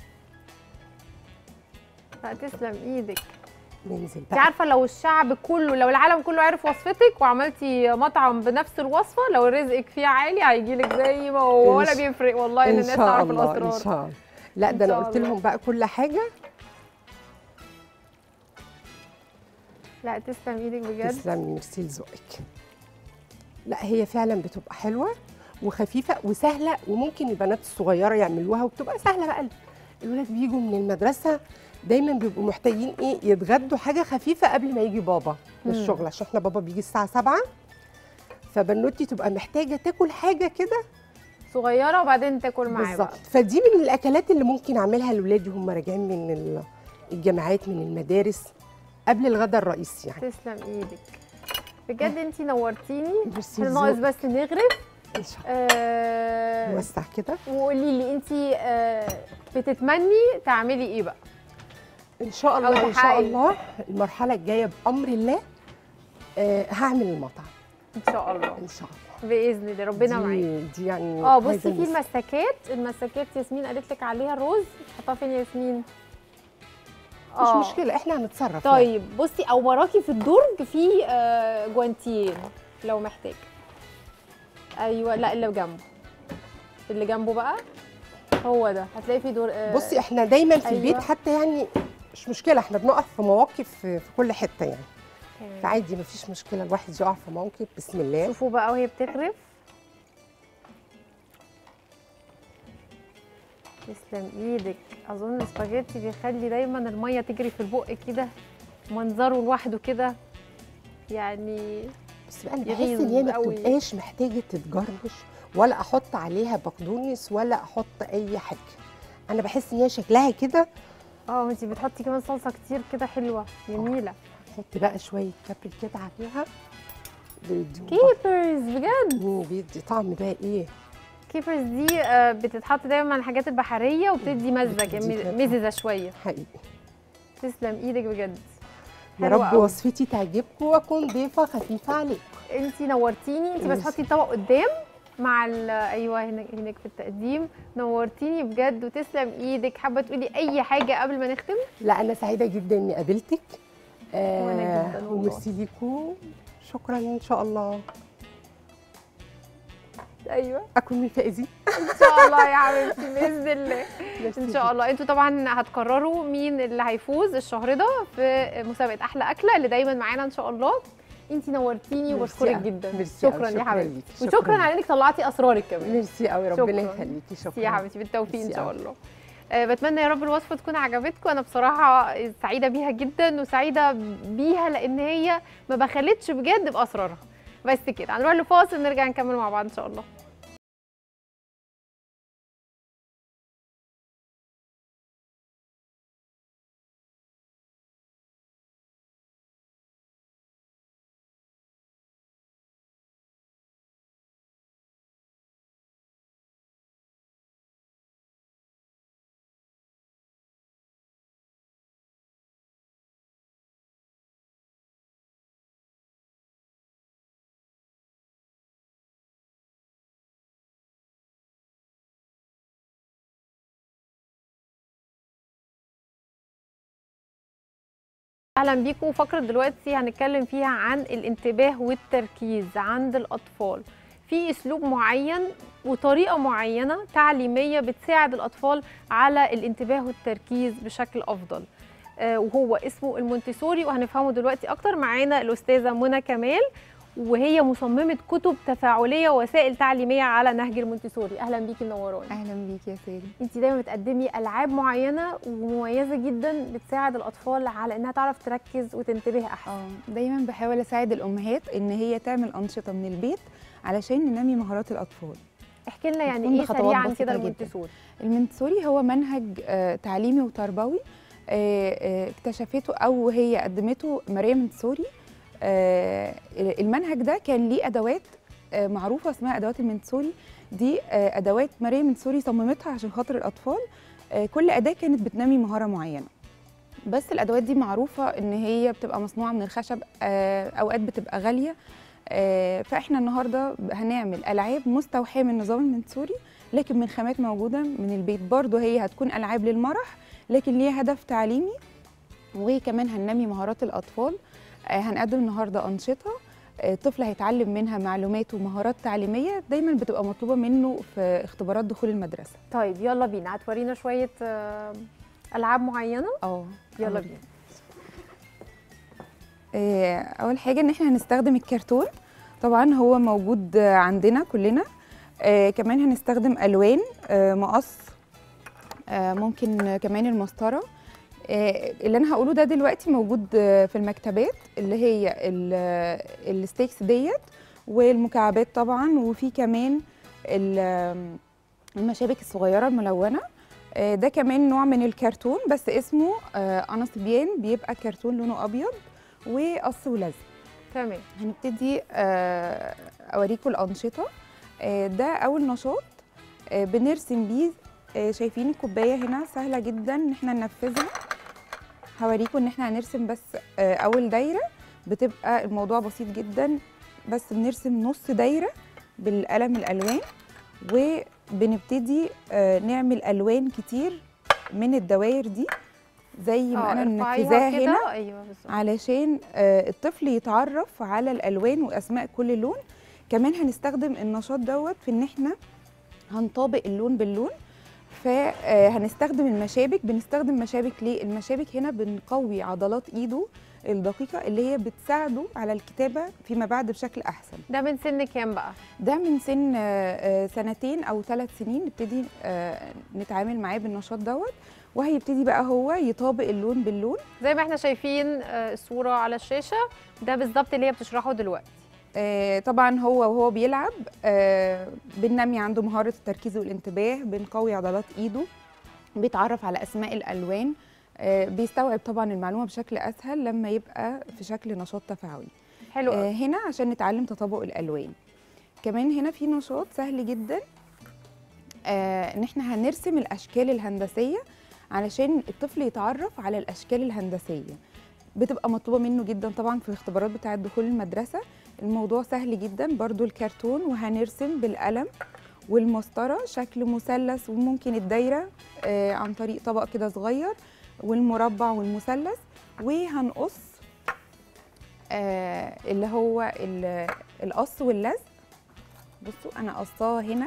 لا تسلم ايدك. ننزل انت بقى. عارفه لو الشعب كله، لو العالم كله عرف وصفتك وعملتي مطعم بنفس الوصفه، لو رزقك فيه عالي هيجيلك زي ما هو، إن ولا ش- بيفرق والله ان ان الناس شاء تعرف الله الاسرار. ان شاء الله. لا إن ده انا شاء قلت الله. لهم بقى كل حاجه. لا تسلم ايدك بجد. تسلمي ميرسي لذوقك. لا هي فعلا بتبقى حلوه وخفيفه وسهله، وممكن البنات الصغيره يعملوها، وبتبقى سهله بقى. الولاد بيجوا من المدرسه دايما بيبقوا محتاجين ايه يتغدوا حاجه خفيفه قبل ما يجي بابا من مم. الشغل، عشان احنا بابا بيجي الساعه سبعة، فبنوتي تبقى محتاجه تاكل حاجه كده صغيره وبعدين تاكل معاه بقى. بالظبط. فدي من الاكلات اللي ممكن اعملها لاولادي وهم راجعين من ال- الجامعات من المدارس قبل الغداء الرئيسي يعني. تسلم ايدك بجد، انتي نورتيني. ميرسي احنا ناقص لذوقك. بس نغرف. ان شاء الله آه نوسع كده. وقولي لي انتي آه بتتمني تعملي ايه بقى؟ ان شاء الله أو ان شاء تحققي. الله المرحله الجايه بامر الله آه هعمل المطعم ان شاء الله ان شاء الله. باذن الله ربنا معاكي. دي, دي يعني اه بصي عايزة في نس- المساكات، المساكات ياسمين قالت لك عليها الرز، حطها فين يا ياسمين؟ مش مشكله احنا هنتصرف يعني. طيب بصي، او وراكي في الدرج في آه جوانتيين لو محتاج. ايوه لا اللي جنبه، اللي جنبه بقى هو ده، هتلاقي فيه دور آه بصي احنا دايما في أيوة. البيت حتى يعني مش مشكله، احنا بنقف في مواقف في, في كل حته يعني. تمام. فعادي مفيش مشكله الواحد يقع في موقف. بسم الله. شوفوا بقى وهي بتغرف. تسلم ايدك. اظن السباجيتي بيخلي دايما الميه تجري في البق كده، منظره لوحده كده يعني. بس بقى انا بحس يغيظ ان هي ما قوي. بتبقاش محتاجه تتجرمش، ولا احط عليها بقدونس، ولا احط اي حاجه. انا بحس ان هي شكلها كده. اه انتي بتحطي كمان صلصه كتير كده حلوه جميله. احط بقى شويه كابل كده عليها. بيديهم كيبرز بجد. مم، بيدي طعم بقى ايه. كيبرز دي آه، بتتحط دايما مع الحاجات البحريه وبتدي مزه بتدي كده، كده. مززه شويه. حقيقي. تسلم ايدك بجد. يا حلوة رب قوي. وصفتي تعجبكم واكون ضيفه خفيفه عليكم. انتي نورتيني. انتي بس ميرسي. حطي الطبق قدام مع ال- ايوه هناك هناك في التقديم. نورتيني بجد وتسلم ايدك. حابه تقولي اي حاجه قبل ما نختم؟ لا انا سعيده جدا اني قابلتك. وأنا جداً والله. وميرسي ليكم. شكرا ان شاء الله ايوه اكون من الفائزين. ان شاء الله يا حبيبتي باذن الله. ميرسي ان شاء الله. انتوا طبعا هتقرروا مين اللي هيفوز الشهر ده في مسابقه احلى اكله اللي دايما معانا ان شاء الله. انتي نورتيني ميرسي وبشكرك أوي. جدا. ميرسي أوي. شكرا يا شكراً حبيبتي. ليكي. وشكرا شكراً. على انك طلعتي اسرارك كمان. ميرسي قوي. ربنا شكراً. يخليكي. شكرا يا حبيبتي بالتوفيق ان ميرسي شاء أوي. الله. أه بتمنى يا رب الوصفه تكون عجبتكم. انا بصراحه سعيده بيها جدا وسعيده بيها لان هي ما بخلتش بجد باسرارها. بس كده هنروح لفاصل نرجع نكمل مع بعض ان شاء الله. اهلا بيكم. فقره دلوقتي هنتكلم فيها عن الانتباه والتركيز عند الاطفال. في اسلوب معين وطريقه معينه تعليميه بتساعد الاطفال على الانتباه والتركيز بشكل افضل، آه وهو اسمه المونتيسوري وهنفهمه دلوقتي اكتر. معانا الاستاذه منى كمال وهي مصممه كتب تفاعليه ووسائل تعليميه على نهج المونتيسوري. اهلا بيكي منوراني. اهلا بيكي يا سالي. انت دايما بتقدمي العاب معينه ومميزه جدا بتساعد الاطفال على انها تعرف تركز وتنتبه احسن. اه دايما بحاول اساعد الامهات ان هي تعمل انشطه من البيت علشان ننمي مهارات الاطفال. احكي لنا يعني بتكون ايه بخطوات سريعا بسيطة كده جداً. المونتيسوري؟ المونتسوري هو منهج آه تعليمي وتربوي آه آه اكتشفته او هي قدمته ماريا مونتسوري. آه المنهج ده كان ليه ادوات آه معروفه اسمها ادوات المونتسوري. دي آه ادوات ماريا مونتسوري صممتها عشان خاطر الاطفال. آه كل اداه كانت بتنمي مهاره معينه. بس الادوات دي معروفه ان هي بتبقى مصنوعه من الخشب، آه اوقات بتبقى غاليه. آه فاحنا النهارده هنعمل العاب مستوحاه من النظام المونتسوري لكن من خامات موجوده من البيت. برضو هي هتكون العاب للمرح لكن ليها هدف تعليمي وكمان هننمي مهارات الاطفال. آه هنقدم النهارده انشطه الطفل هيتعلم منها معلومات ومهارات تعليميه دايما بتبقى مطلوبه منه في اختبارات دخول المدرسه. طيب يلا بينا. هتورينا شويه آه العاب معينه؟ اه يلا بينا. آه اول حاجه ان احنا هنستخدم الكرتون. طبعا هو موجود عندنا كلنا. آه كمان هنستخدم الوان، آه مقص، آه ممكن كمان المسطره. آه اللي انا هقوله ده دلوقتي موجود آه في المكتبات اللي هي الستيكس ديت والمكعبات طبعا، وفي كمان المشابك الصغيره الملونه. آه ده كمان نوع من الكرتون بس اسمه آه اناسبيان، بيبقى كرتون لونه ابيض وقص ولزق. تمام. هنبتدي آه اوريكم الانشطه. آه ده اول نشاط آه بنرسم بيه. آه شايفين الكوبايه هنا سهله جدا ان احنا ننفذها. هوريكم ان احنا هنرسم بس آه اول دايره، بتبقى الموضوع بسيط جدا. بس بنرسم نص دايره بالقلم الالوان وبنبتدي آه نعمل الوان كتير من الدوائر دي زي ما انا منفذاها هنا. أيوة بالظبط. علشان آه الطفل يتعرف على الالوان واسماء كل لون. كمان هنستخدم النشاط دوت في ان احنا هنطابق اللون باللون. فهنستخدم المشابك. بنستخدم مشابك ليه؟ المشابك هنا بنقوي عضلات ايده الدقيقه اللي هي بتساعده على الكتابه فيما بعد بشكل احسن. ده من سن كام بقى؟ ده من سن آه، سنتين او ثلاث سنين نبتدي آه، نتعامل معاه بالنشاط دوت، وهيبتدي بقى هو يطابق اللون باللون. زي ما احنا شايفين آه، الصوره على الشاشه، ده بالظبط اللي هي بتشرحه دلوقتي. آه، طبعا هو وهو بيلعب آه، بننمي عنده مهاره التركيز والانتباه، بنقوي عضلات ايده، بيتعرف على اسماء الالوان، آه، بيستوعب طبعا المعلومه بشكل اسهل لما يبقى في شكل نشاط تفاعلي. حلو آه، قوي. هنا عشان نتعلم تطابق الالوان. كمان هنا في نشاط سهل جدا، آه، ان احنا هنرسم الاشكال الهندسيه علشان الطفل يتعرف على الاشكال الهندسيه. بتبقى مطلوبه منه جدا طبعا في الاختبارات بتاعه دخول المدرسه. الموضوع سهل جدا برضو، الكرتون وهنرسم بالقلم والمسطره شكل مثلث وممكن الدايره آه، عن طريق طبق كده صغير، والمربع والمثلث، وهنقص آه، اللي هو ال- القص واللزق. بصوا انا قصاها هنا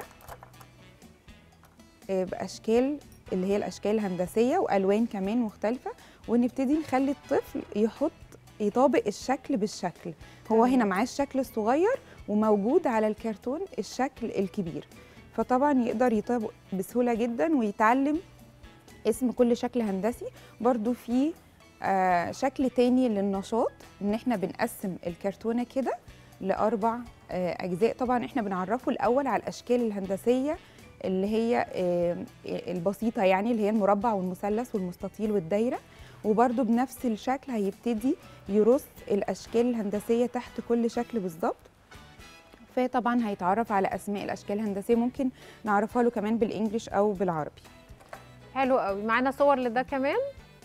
آه، باشكال اللي هي الاشكال الهندسيه والوان كمان مختلفه، ونبتدي نخلي الطفل يحط يطابق الشكل بالشكل. هو هنا معاه الشكل الصغير وموجود على الكرتون الشكل الكبير، فطبعا يقدر يطابق بسهوله جدا ويتعلم اسم كل شكل هندسي. برضو في آه شكل تاني للنشاط، ان احنا بنقسم الكرتونه كده لاربع آه اجزاء. طبعا احنا بنعرفه الاول على الاشكال الهندسيه اللي هي آه البسيطه، يعني اللي هي المربع والمثلث والمستطيل والدايره، وبرده بنفس الشكل هيبتدي يرص الاشكال الهندسيه تحت كل شكل بالظبط. فطبعا هيتعرف على اسماء الاشكال الهندسيه، ممكن نعرفها له كمان بالانجلش او بالعربي. حلو قوي. معانا صور لده كمان؟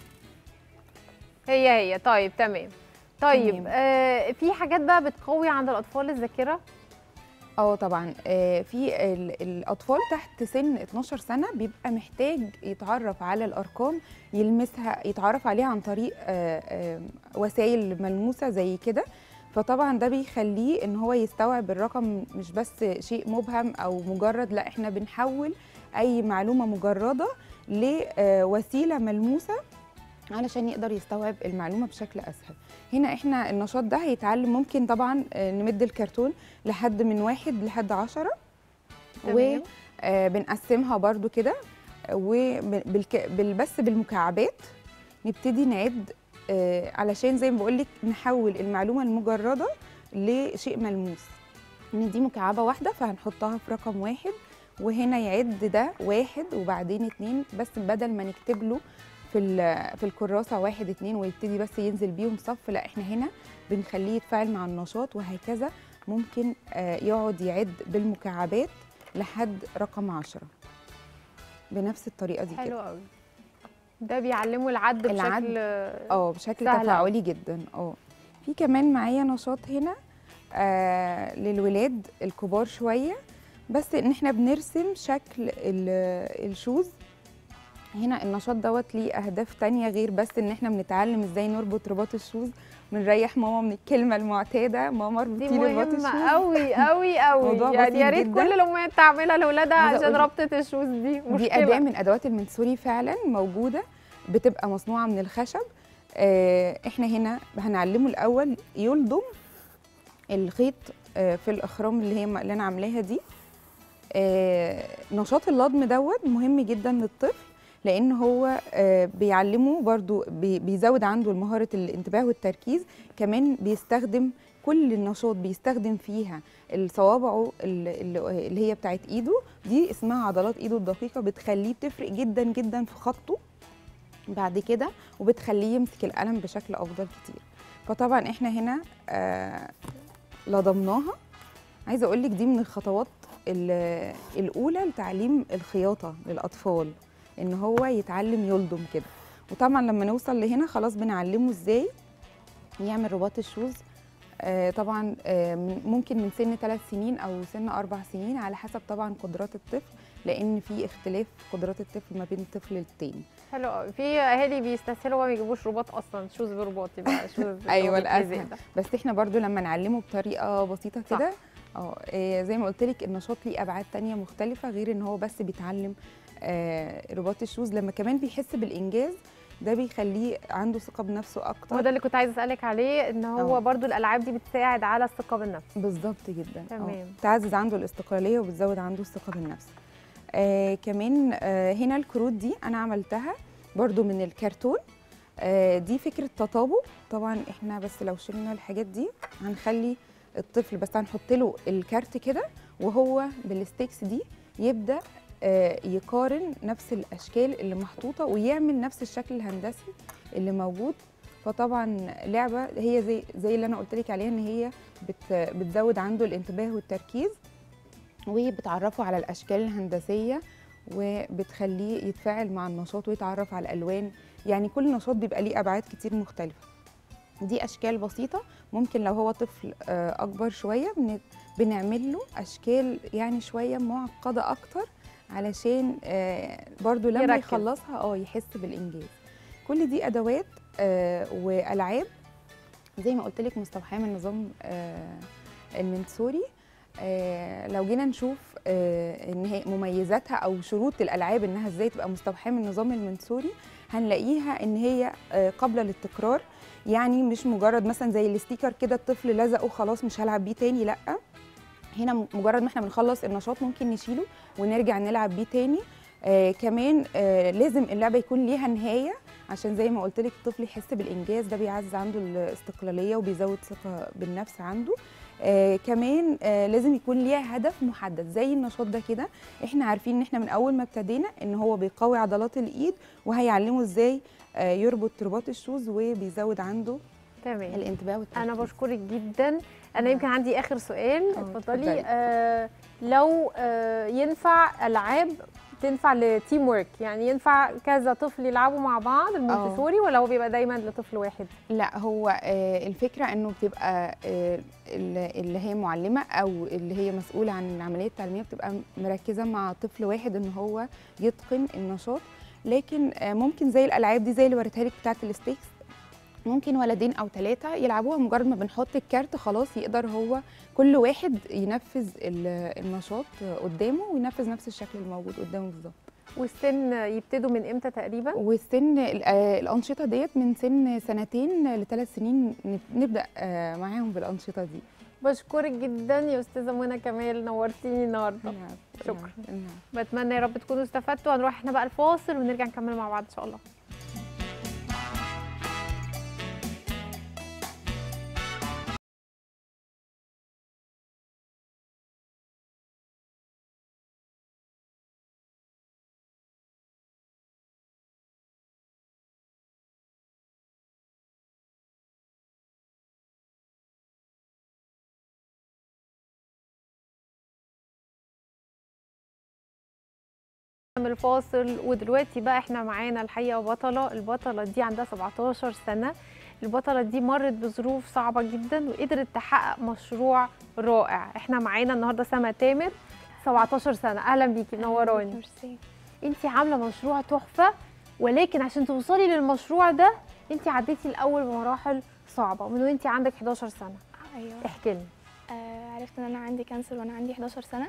هي هي طيب تمام. طيب تمام. آه في حاجات بقى بتقوي عند الاطفال الذاكره؟ اه طبعا، آه في ال- الاطفال تحت سن اتناشر سنه بيبقى محتاج يتعرف على الارقام، يلمسها، يتعرف عليها عن طريق آه آه وسائل ملموسه زي كده. فطبعا ده بيخليه ان هو يستوعب الرقم مش بس شيء مبهم او مجرد، لا احنا بنحول اي معلومه مجرده لوسيله ملموسه علشان يقدر يستوعب المعلومه بشكل اسهل. هنا احنا النشاط ده هيتعلم، ممكن طبعا نمد الكرتون لحد من واحد لحد عشرة، وبنقسمها برضو كده، وبس بالمكعبات نبتدي نعد علشان زي ما بقولك نحول المعلومه المجرده لشيء ملموس. ان دي مكعبه واحده فهنحطها في رقم واحد، وهنا يعد ده واحد وبعدين اتنين، بس بدل ما نكتب له في في الكراسه واحد اتنين ويبتدي بس ينزل بيهم صف، لا احنا هنا بنخليه يتفاعل مع النشاط، وهكذا ممكن يقعد يعد بالمكعبات لحد رقم عشرة بنفس الطريقه دي. حلو قوي. ده بيعلموا العد, العد بشكل اه بشكل تفاعلي جدا. اه في كمان معايا نشاط هنا آه للولاد الكبار شويه، بس ان احنا بنرسم شكل الشوز. هنا النشاط دوت ليه اهداف تانية غير بس ان احنا بنتعلم ازاي نربط رباط الشوز، بنريح ماما من الكلمه المعتاده ماما اربطي لي رباط الشوز. دي مهمه قوي قوي قوي، يعني يا ريت كل الامهات تعملها لاولادها عشان ربطه الشوز دي مشكله. دي اداه من ادوات المنسوري فعلا موجوده، بتبقى مصنوعه من الخشب. آه احنا هنا هنعلمه الاول يلضم الخيط آه في الاخرام اللي هي اللي انا عاملاها دي. آه نشاط اللضم دوت مهم جدا للطفل، لان هو آه بيعلمه برضو، بي بيزود عنده مهاره الانتباه والتركيز. كمان بيستخدم كل النشاط بيستخدم فيها الصوابعه اللي هي بتاعت ايده دي، اسمها عضلات ايده الدقيقه، بتخليه بتفرق جدا جدا في خطه بعد كده، وبتخليه يمسك القلم بشكل افضل كتير. فطبعا احنا هنا آه لضمناها. عايزه اقول لك دي من الخطوات الاولى لتعليم الخياطه للاطفال، ان هو يتعلم يلضم كده. وطبعا لما نوصل لهنا خلاص بنعلمه ازاي يعمل رباط الشوز. آه طبعا آه ممكن من سن ثلاث سنين او سن اربع سنين على حسب طبعا قدرات الطفل، لان في اختلاف قدرات الطفل ما بين طفل للتاني. حلو قوي. في اهالي بيستسهلوا ما بيجيبوش رباط اصلا، شوز برباط يبقى شوز. ايوه الاسهل، بس احنا برضو لما نعلمه بطريقه بسيطه كده اه زي ما قلت لك النشاط ليه ابعاد تانية مختلفه، غير ان هو بس بيتعلم آه رباط الشوز. لما كمان بيحس بالانجاز ده بيخليه عنده ثقه بنفسه اكتر. هو ده اللي كنت عايزه اسالك عليه، ان هو أوه. برضو الالعاب دي بتساعد على الثقه بالنفس. بالظبط جدا. تمام. بتعزز عنده الاستقلاليه وبتزود عنده الثقه بالنفس. آه كمان آه هنا الكروت دي انا عملتها برضو من الكرتون. آه دي فكره تطابق طبعا. احنا بس لو شلنا الحاجات دي هنخلي الطفل بس هنحط له الكارت كده، وهو بالستيكس دي يبدا آه يقارن نفس الاشكال اللي محطوطه ويعمل نفس الشكل الهندسي اللي موجود. فطبعا لعبه هي زي زي اللي انا قلت لك عليها، ان هي بت بتزود عنده الانتباه والتركيز، وبتعرفه على الاشكال الهندسيه، وبتخليه يتفاعل مع النشاط ويتعرف على الالوان. يعني كل نشاط بيبقى ليه ابعاد كتير مختلفه. دي اشكال بسيطه. ممكن لو هو طفل اكبر شويه بنعمل له اشكال يعني شويه معقده اكتر، علشان برضو لما يركز. يخلصها اه يحس بالانجاز. كل دي ادوات والعاب زي ما قلت لك مستوحاه من نظام المنتسوري. آه لو جينا نشوف آه ان هي مميزاتها او شروط الالعاب انها ازاي تبقى مستوحاه من نظام المنتسوري، هنلاقيها ان هي آه قابله للتكرار. يعني مش مجرد مثلا زي الستيكر كده الطفل لزقه خلاص مش هلعب بيه تاني، لا، هنا مجرد ما احنا بنخلص النشاط ممكن نشيله ونرجع نلعب بيه تاني. آه كمان آه لازم اللعبه يكون ليها نهايه، عشان زي ما قلت لك الطفل يحس بالانجاز. ده بيعزز عنده الاستقلاليه وبيزود ثقه بالنفس عنده. آه كمان آه لازم يكون ليها هدف محدد. زي النشاط ده كده احنا عارفين ان احنا من اول ما ابتدينا ان هو بيقوي عضلات الايد، وهيعلمه ازاي آه يربط رباط الشوز، وبيزود عنده تمام الانتباه والتركيز. انا بشكرك جدا. انا يمكن عندي اخر سؤال، اتفضلي. آه لو آه ينفع العاب تنفع لتيم ورك، يعني ينفع كذا طفل يلعبوا مع بعض المونتسوري، ولا هو بيبقى دايما لطفل واحد؟ لا، هو آه الفكره انه بتبقى آه اللي هي معلمه او اللي هي مسؤوله عن العمليه التعليميه بتبقى مركزه مع طفل واحد ان هو يتقن النشاط. لكن آه ممكن زي الالعاب دي زي اللي وريتها لك بتاعه الستيكس، ممكن ولدين او ثلاثه يلعبوها. مجرد ما بنحط الكارت خلاص يقدر هو كل واحد ينفذ النشاط قدامه وينفذ نفس الشكل الموجود قدامه بالظبط. والسن يبتدوا من امتى تقريبا؟ والسن الانشطه ديت من سن سنتين لثلاث سنين نبدا معاهم بالانشطه دي. بشكرك جدا يا استاذه منى كمال، نورتيني النهارده. نعم. شكرا. نعم. بتمنى يا رب تكونوا استفدتوا. هنروح احنا بقى الفاصل ونرجع نكمل مع بعض ان شاء الله. من الفاصل، ودلوقتي بقى احنا معانا الحقيقه بطله. البطله دي عندها سبعتاشر سنه. البطله دي مرت بظروف صعبه جدا وقدرت تحقق مشروع رائع. احنا معانا النهارده سما تامر، سبعتاشر سنه. اهلا بيكي، منوراني. ميرسي. انت عامله مشروع تحفه، ولكن عشان توصلي للمشروع ده انت عديتي الاول بمراحل صعبه من وانت عندك حداشر سنه. ايوه. احكي لنا. آه عرفت ان انا عندي كانسر وانا عندي حداشر سنه.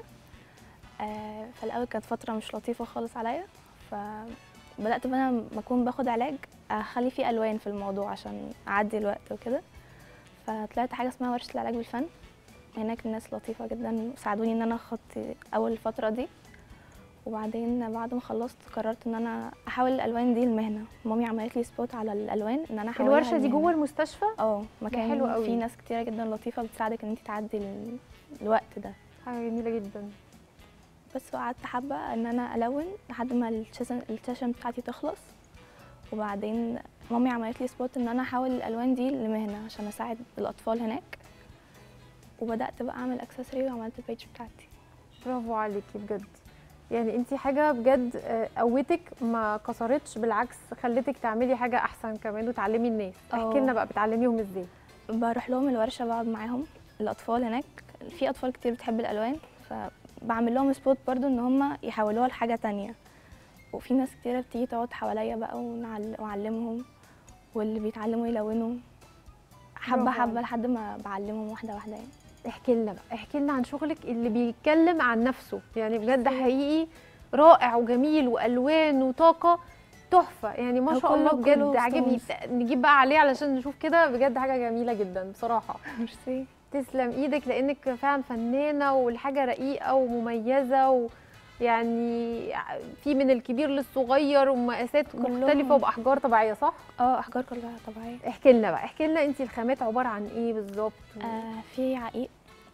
آه فالاول كانت فتره مش لطيفه خالص عليا، فبدات بقى لما اكون باخد علاج اخلي فيه الوان في الموضوع عشان اعدي الوقت وكده. فطلعت حاجه اسمها ورشه العلاج بالفن. هناك الناس لطيفه جدا وساعدوني ان انا اخد اول الفتره دي. وبعدين بعد ما خلصت قررت ان انا احول الالوان دي لمهنه. مامي عملت لي سبوت على الالوان ان انا احولها. الورشه دي جوه المستشفى؟ اه، مكان حلو قوي. في ناس كتيره جدا لطيفه بتساعدك ان انت تعدي الوقت ده. حاجه جميله جدا. بس وقعدت حبه ان انا الون لحد ما السيشن السيشن بتاعتي تخلص. وبعدين مامي عملت لي سبوت ان انا احول الالوان دي لمهنه عشان اساعد الاطفال هناك. وبدات بقى اعمل اكسسوري وعملت البيج بتاعتي. برافو عليكي بجد. يعني انت حاجه بجد قوتك ما كسرتش، بالعكس خلتك تعملي حاجه احسن كمان وتعلمي الناس. احكي لنا بقى بتعلميهم ازاي؟ بروح لهم الورشه، بقعد معاهم الاطفال هناك. في اطفال كتير بتحب الالوان، فبعمل لهم سبوت برضو ان هم يحولوها لحاجه تانية. وفي ناس كتيره بتيجي تقعد حواليا بقى واعلمهم، واللي بيتعلموا يلونوا حبه حبه لحد ما بعلمهم واحده واحده يعني. احكي لنا بقى، احكي لنا عن شغلك اللي بيتكلم عن نفسه. يعني بجد حقيقي رائع وجميل والوان وطاقه تحفه يعني ما أو شاء الله كله- بجد كله عاجبني. stones. نجيب بقى عليه علشان نشوف كده، بجد حاجه جميله جدا بصراحه. ميرسي. تسلم ايدك لانك فعلا فنانه والحاجه رقيقه ومميزه، ويعني في من الكبير للصغير ومقاسات كلهم. مختلفه وباحجار طبيعيه، صح؟ اه احجار كلها طبيعيه. احكي لنا بقى، احكي لنا انت الخامات عباره عن ايه بالظبط؟ آه في عقيق،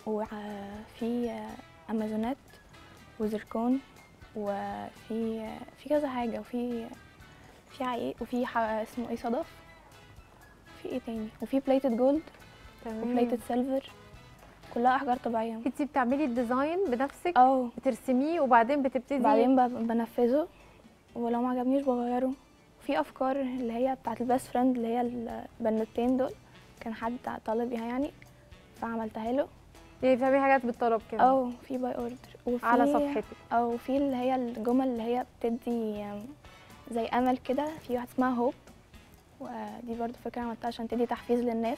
وفي آه امازونات وزركون، وفي آه في كذا حاجه، وفي في عقيق، وفي ح- اسمه ايه صدف، في ايه تاني، وفي بليتد جولد وبليتد سيلفر، كلها احجار طبيعيه. انت بتعملي الديزاين بنفسك؟ اه بترسميه وبعدين بتبتدي بعدين ب- بنفذه، ولو ما عجبنيش بغيره. في افكار اللي هي بتاعت البيست فريند اللي هي البنوتين دول، كان حد طالب بيها يعني فعملتها له. يعني بتعملي حاجات بالطلب كمان؟ او في باي اوردر، وفي على صفحتك؟ او في اللي هي الجمل اللي هي بتدي زي امل كده، في واحده اسمها هوب، ودي برضو فكره عملتها عشان تدي تحفيز للناس.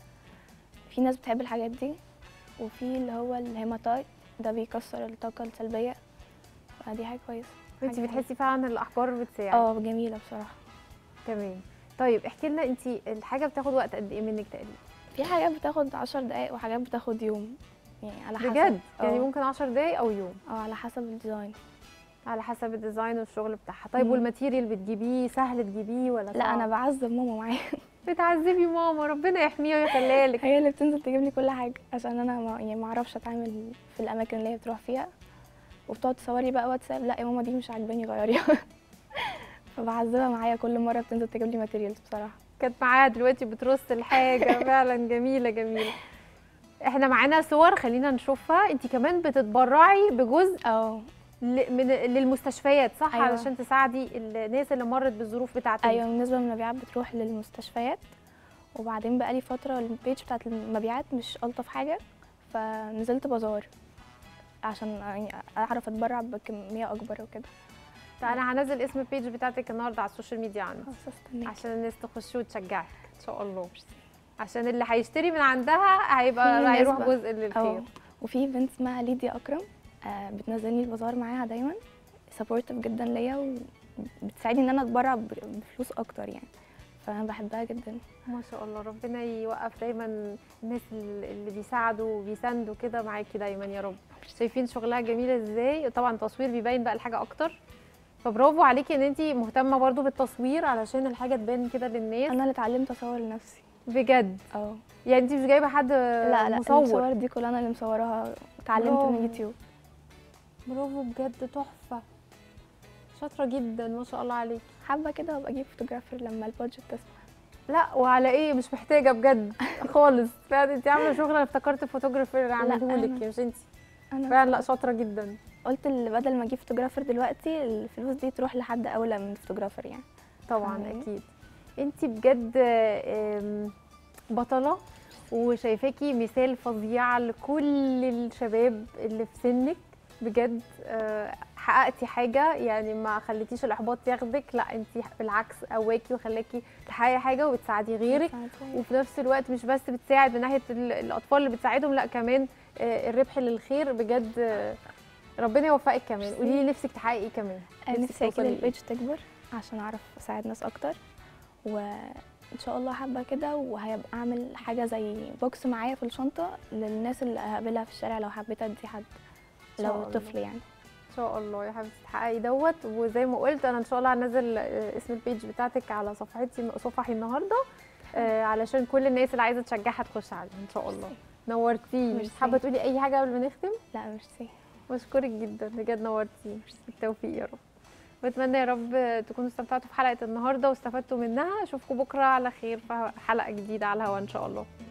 في ناس بتحب الحاجات دي. وفي اللي هو الهيماتايت ده بيكسر الطاقه السلبيه، فدي حاجه كويسه. انت حاجة بتحسي فعلا الاحجار بتساعد؟ اه جميله بصراحه. تمام. طيب احكي لنا انت الحاجه بتاخد وقت قد ايه منك تقريبا؟ في حاجات بتاخد عشر دقايق وحاجات بتاخد يوم، يعني على حسب. بجد؟ يعني اه. ممكن عشر دقايق او يوم؟ اه على حسب الديزاين. على حسب الديزاين والشغل بتاعها. طيب مم. والماتيريال بتجيبيه سهل تجيبيه ولا صعب؟ لا انا بعذب ماما معايا. بتعذبي ماما، ربنا يحميها ويخليها لك. هي اللي بتنزل تجيب لي كل حاجه، عشان انا ما يعني ما اعرفش اتعامل في الاماكن اللي هي بتروح فيها، وبتقعد تصوري بقى واتساب، لا يا ماما دي مش عاجباني غيريها. فبعذبها معايا كل مره بتنزل تجيب لي ماتيريالز بصراحه. كانت معاها دلوقتي بترص الحاجه. فعلا جميله جميله. احنا معانا صور خلينا نشوفها. انت كمان بتتبرعي بجزء اه ل- من للمستشفيات، صح؟ أيوة. علشان تساعدي الناس اللي مرت بالظروف بتاعتك. ايوه بالنسبه للمبيعات بتروح للمستشفيات. وبعدين بقى لي فتره البيج بتاعت المبيعات مش الطف حاجه، فنزلت بازار عشان يعني اعرف اتبرع بكميه اكبر وكده. فانا هنزل اسم البيج بتاعتك النهارده على السوشيال ميديا عندي خلاص استناكي. عشان الناس تخش وتشجعك ان شاء الله، عشان اللي هيشتري من عندها هيبقى في هيروح نسبة. جزء للخير. اه وفي بنت اسمها ليديا اكرم، آه بتنزلني البازار معاها دايما، سبورتيف جدا ليا، وبتساعدني ان انا اتبرع ب- بفلوس اكتر يعني، فانا بحبها جدا. ما شاء الله، ربنا يوقف دايما الناس اللي بيساعدوا وبيساندوا كده معاكي دايما يا رب. شايفين شغلها جميله ازاي؟ طبعا التصوير بيبين بقى الحاجه اكتر، فبرافو عليكي ان انت مهتمه برضو بالتصوير علشان الحاجه تبان كده للناس. انا اللي اتعلمت اصور لنفسي. بجد؟ اه يعني انت مش جايبه حد لا لا مصور؟ الصور دي كلها انا اللي مصوراها، اتعلمت برافو. من يوتيوب. برافو بجد، تحفه، شاطره جدا ما شاء الله عليكي. حابه كده وابقى اجيب فوتوغرافر لما البادجت تسمح. لا وعلى ايه، مش محتاجه بجد خالص. فعلا انت عامله شغل، انا افتكرت فوتوغرافر اعمله لك أنا- مش انت. انا فعلا لا شاطره جدا. قلت اللي بدل ما اجيب فوتوغرافر دلوقتي الفلوس دي تروح لحد اولى من الفوتوغرافر يعني. طبعا فاهماني؟ اكيد. انت بجد آم، بطله، وشايفاكي مثال فظيع لكل الشباب اللي في سنك بجد. آه، حققتي حاجه يعني، ما خليتيش الاحباط ياخدك، لا انت بالعكس قواكي وخلاكي تحققي حاجه وبتساعدي غيرك، وفي نفس الوقت مش بس بتساعد من ناحيه ال- الاطفال اللي بتساعدهم، لا كمان آه، الربح للخير بجد. آه، ربنا يوفقك كمان. قولي لي نفسك تحققي ايه كمان؟ نفسي اكيد توصلي لإيه؟ البيج تكبر عشان اعرف اساعد ناس اكتر، وان شاء الله حابه كده، وهيبقى اعمل حاجه زي بوكس معايا في الشنطه للناس اللي هقابلها في الشارع لو حبيت ادي حد، إن شاء لو الله. طفل يعني. ان شاء الله يا حبيبتي تحققي دوت. وزي ما قلت انا ان شاء الله هنزل آه، اسم البيج بتاعتك على صفحتي صفحي النهارده، آه، علشان كل الناس اللي عايزه تشجعها تخش عليها ان شاء الله. نورتيني. ميرسي. حابه تقولي اي حاجه قبل ما نختم؟ لا ميرسي. بشكرك جدا بجد، نورتيني. بالتوفيق يا رب. بتمنى يا رب تكونوا استمتعتوا في حلقه النهارده واستفدتوا منها. اشوفكم بكره على خير في حلقه جديده على الهوا ان شاء الله.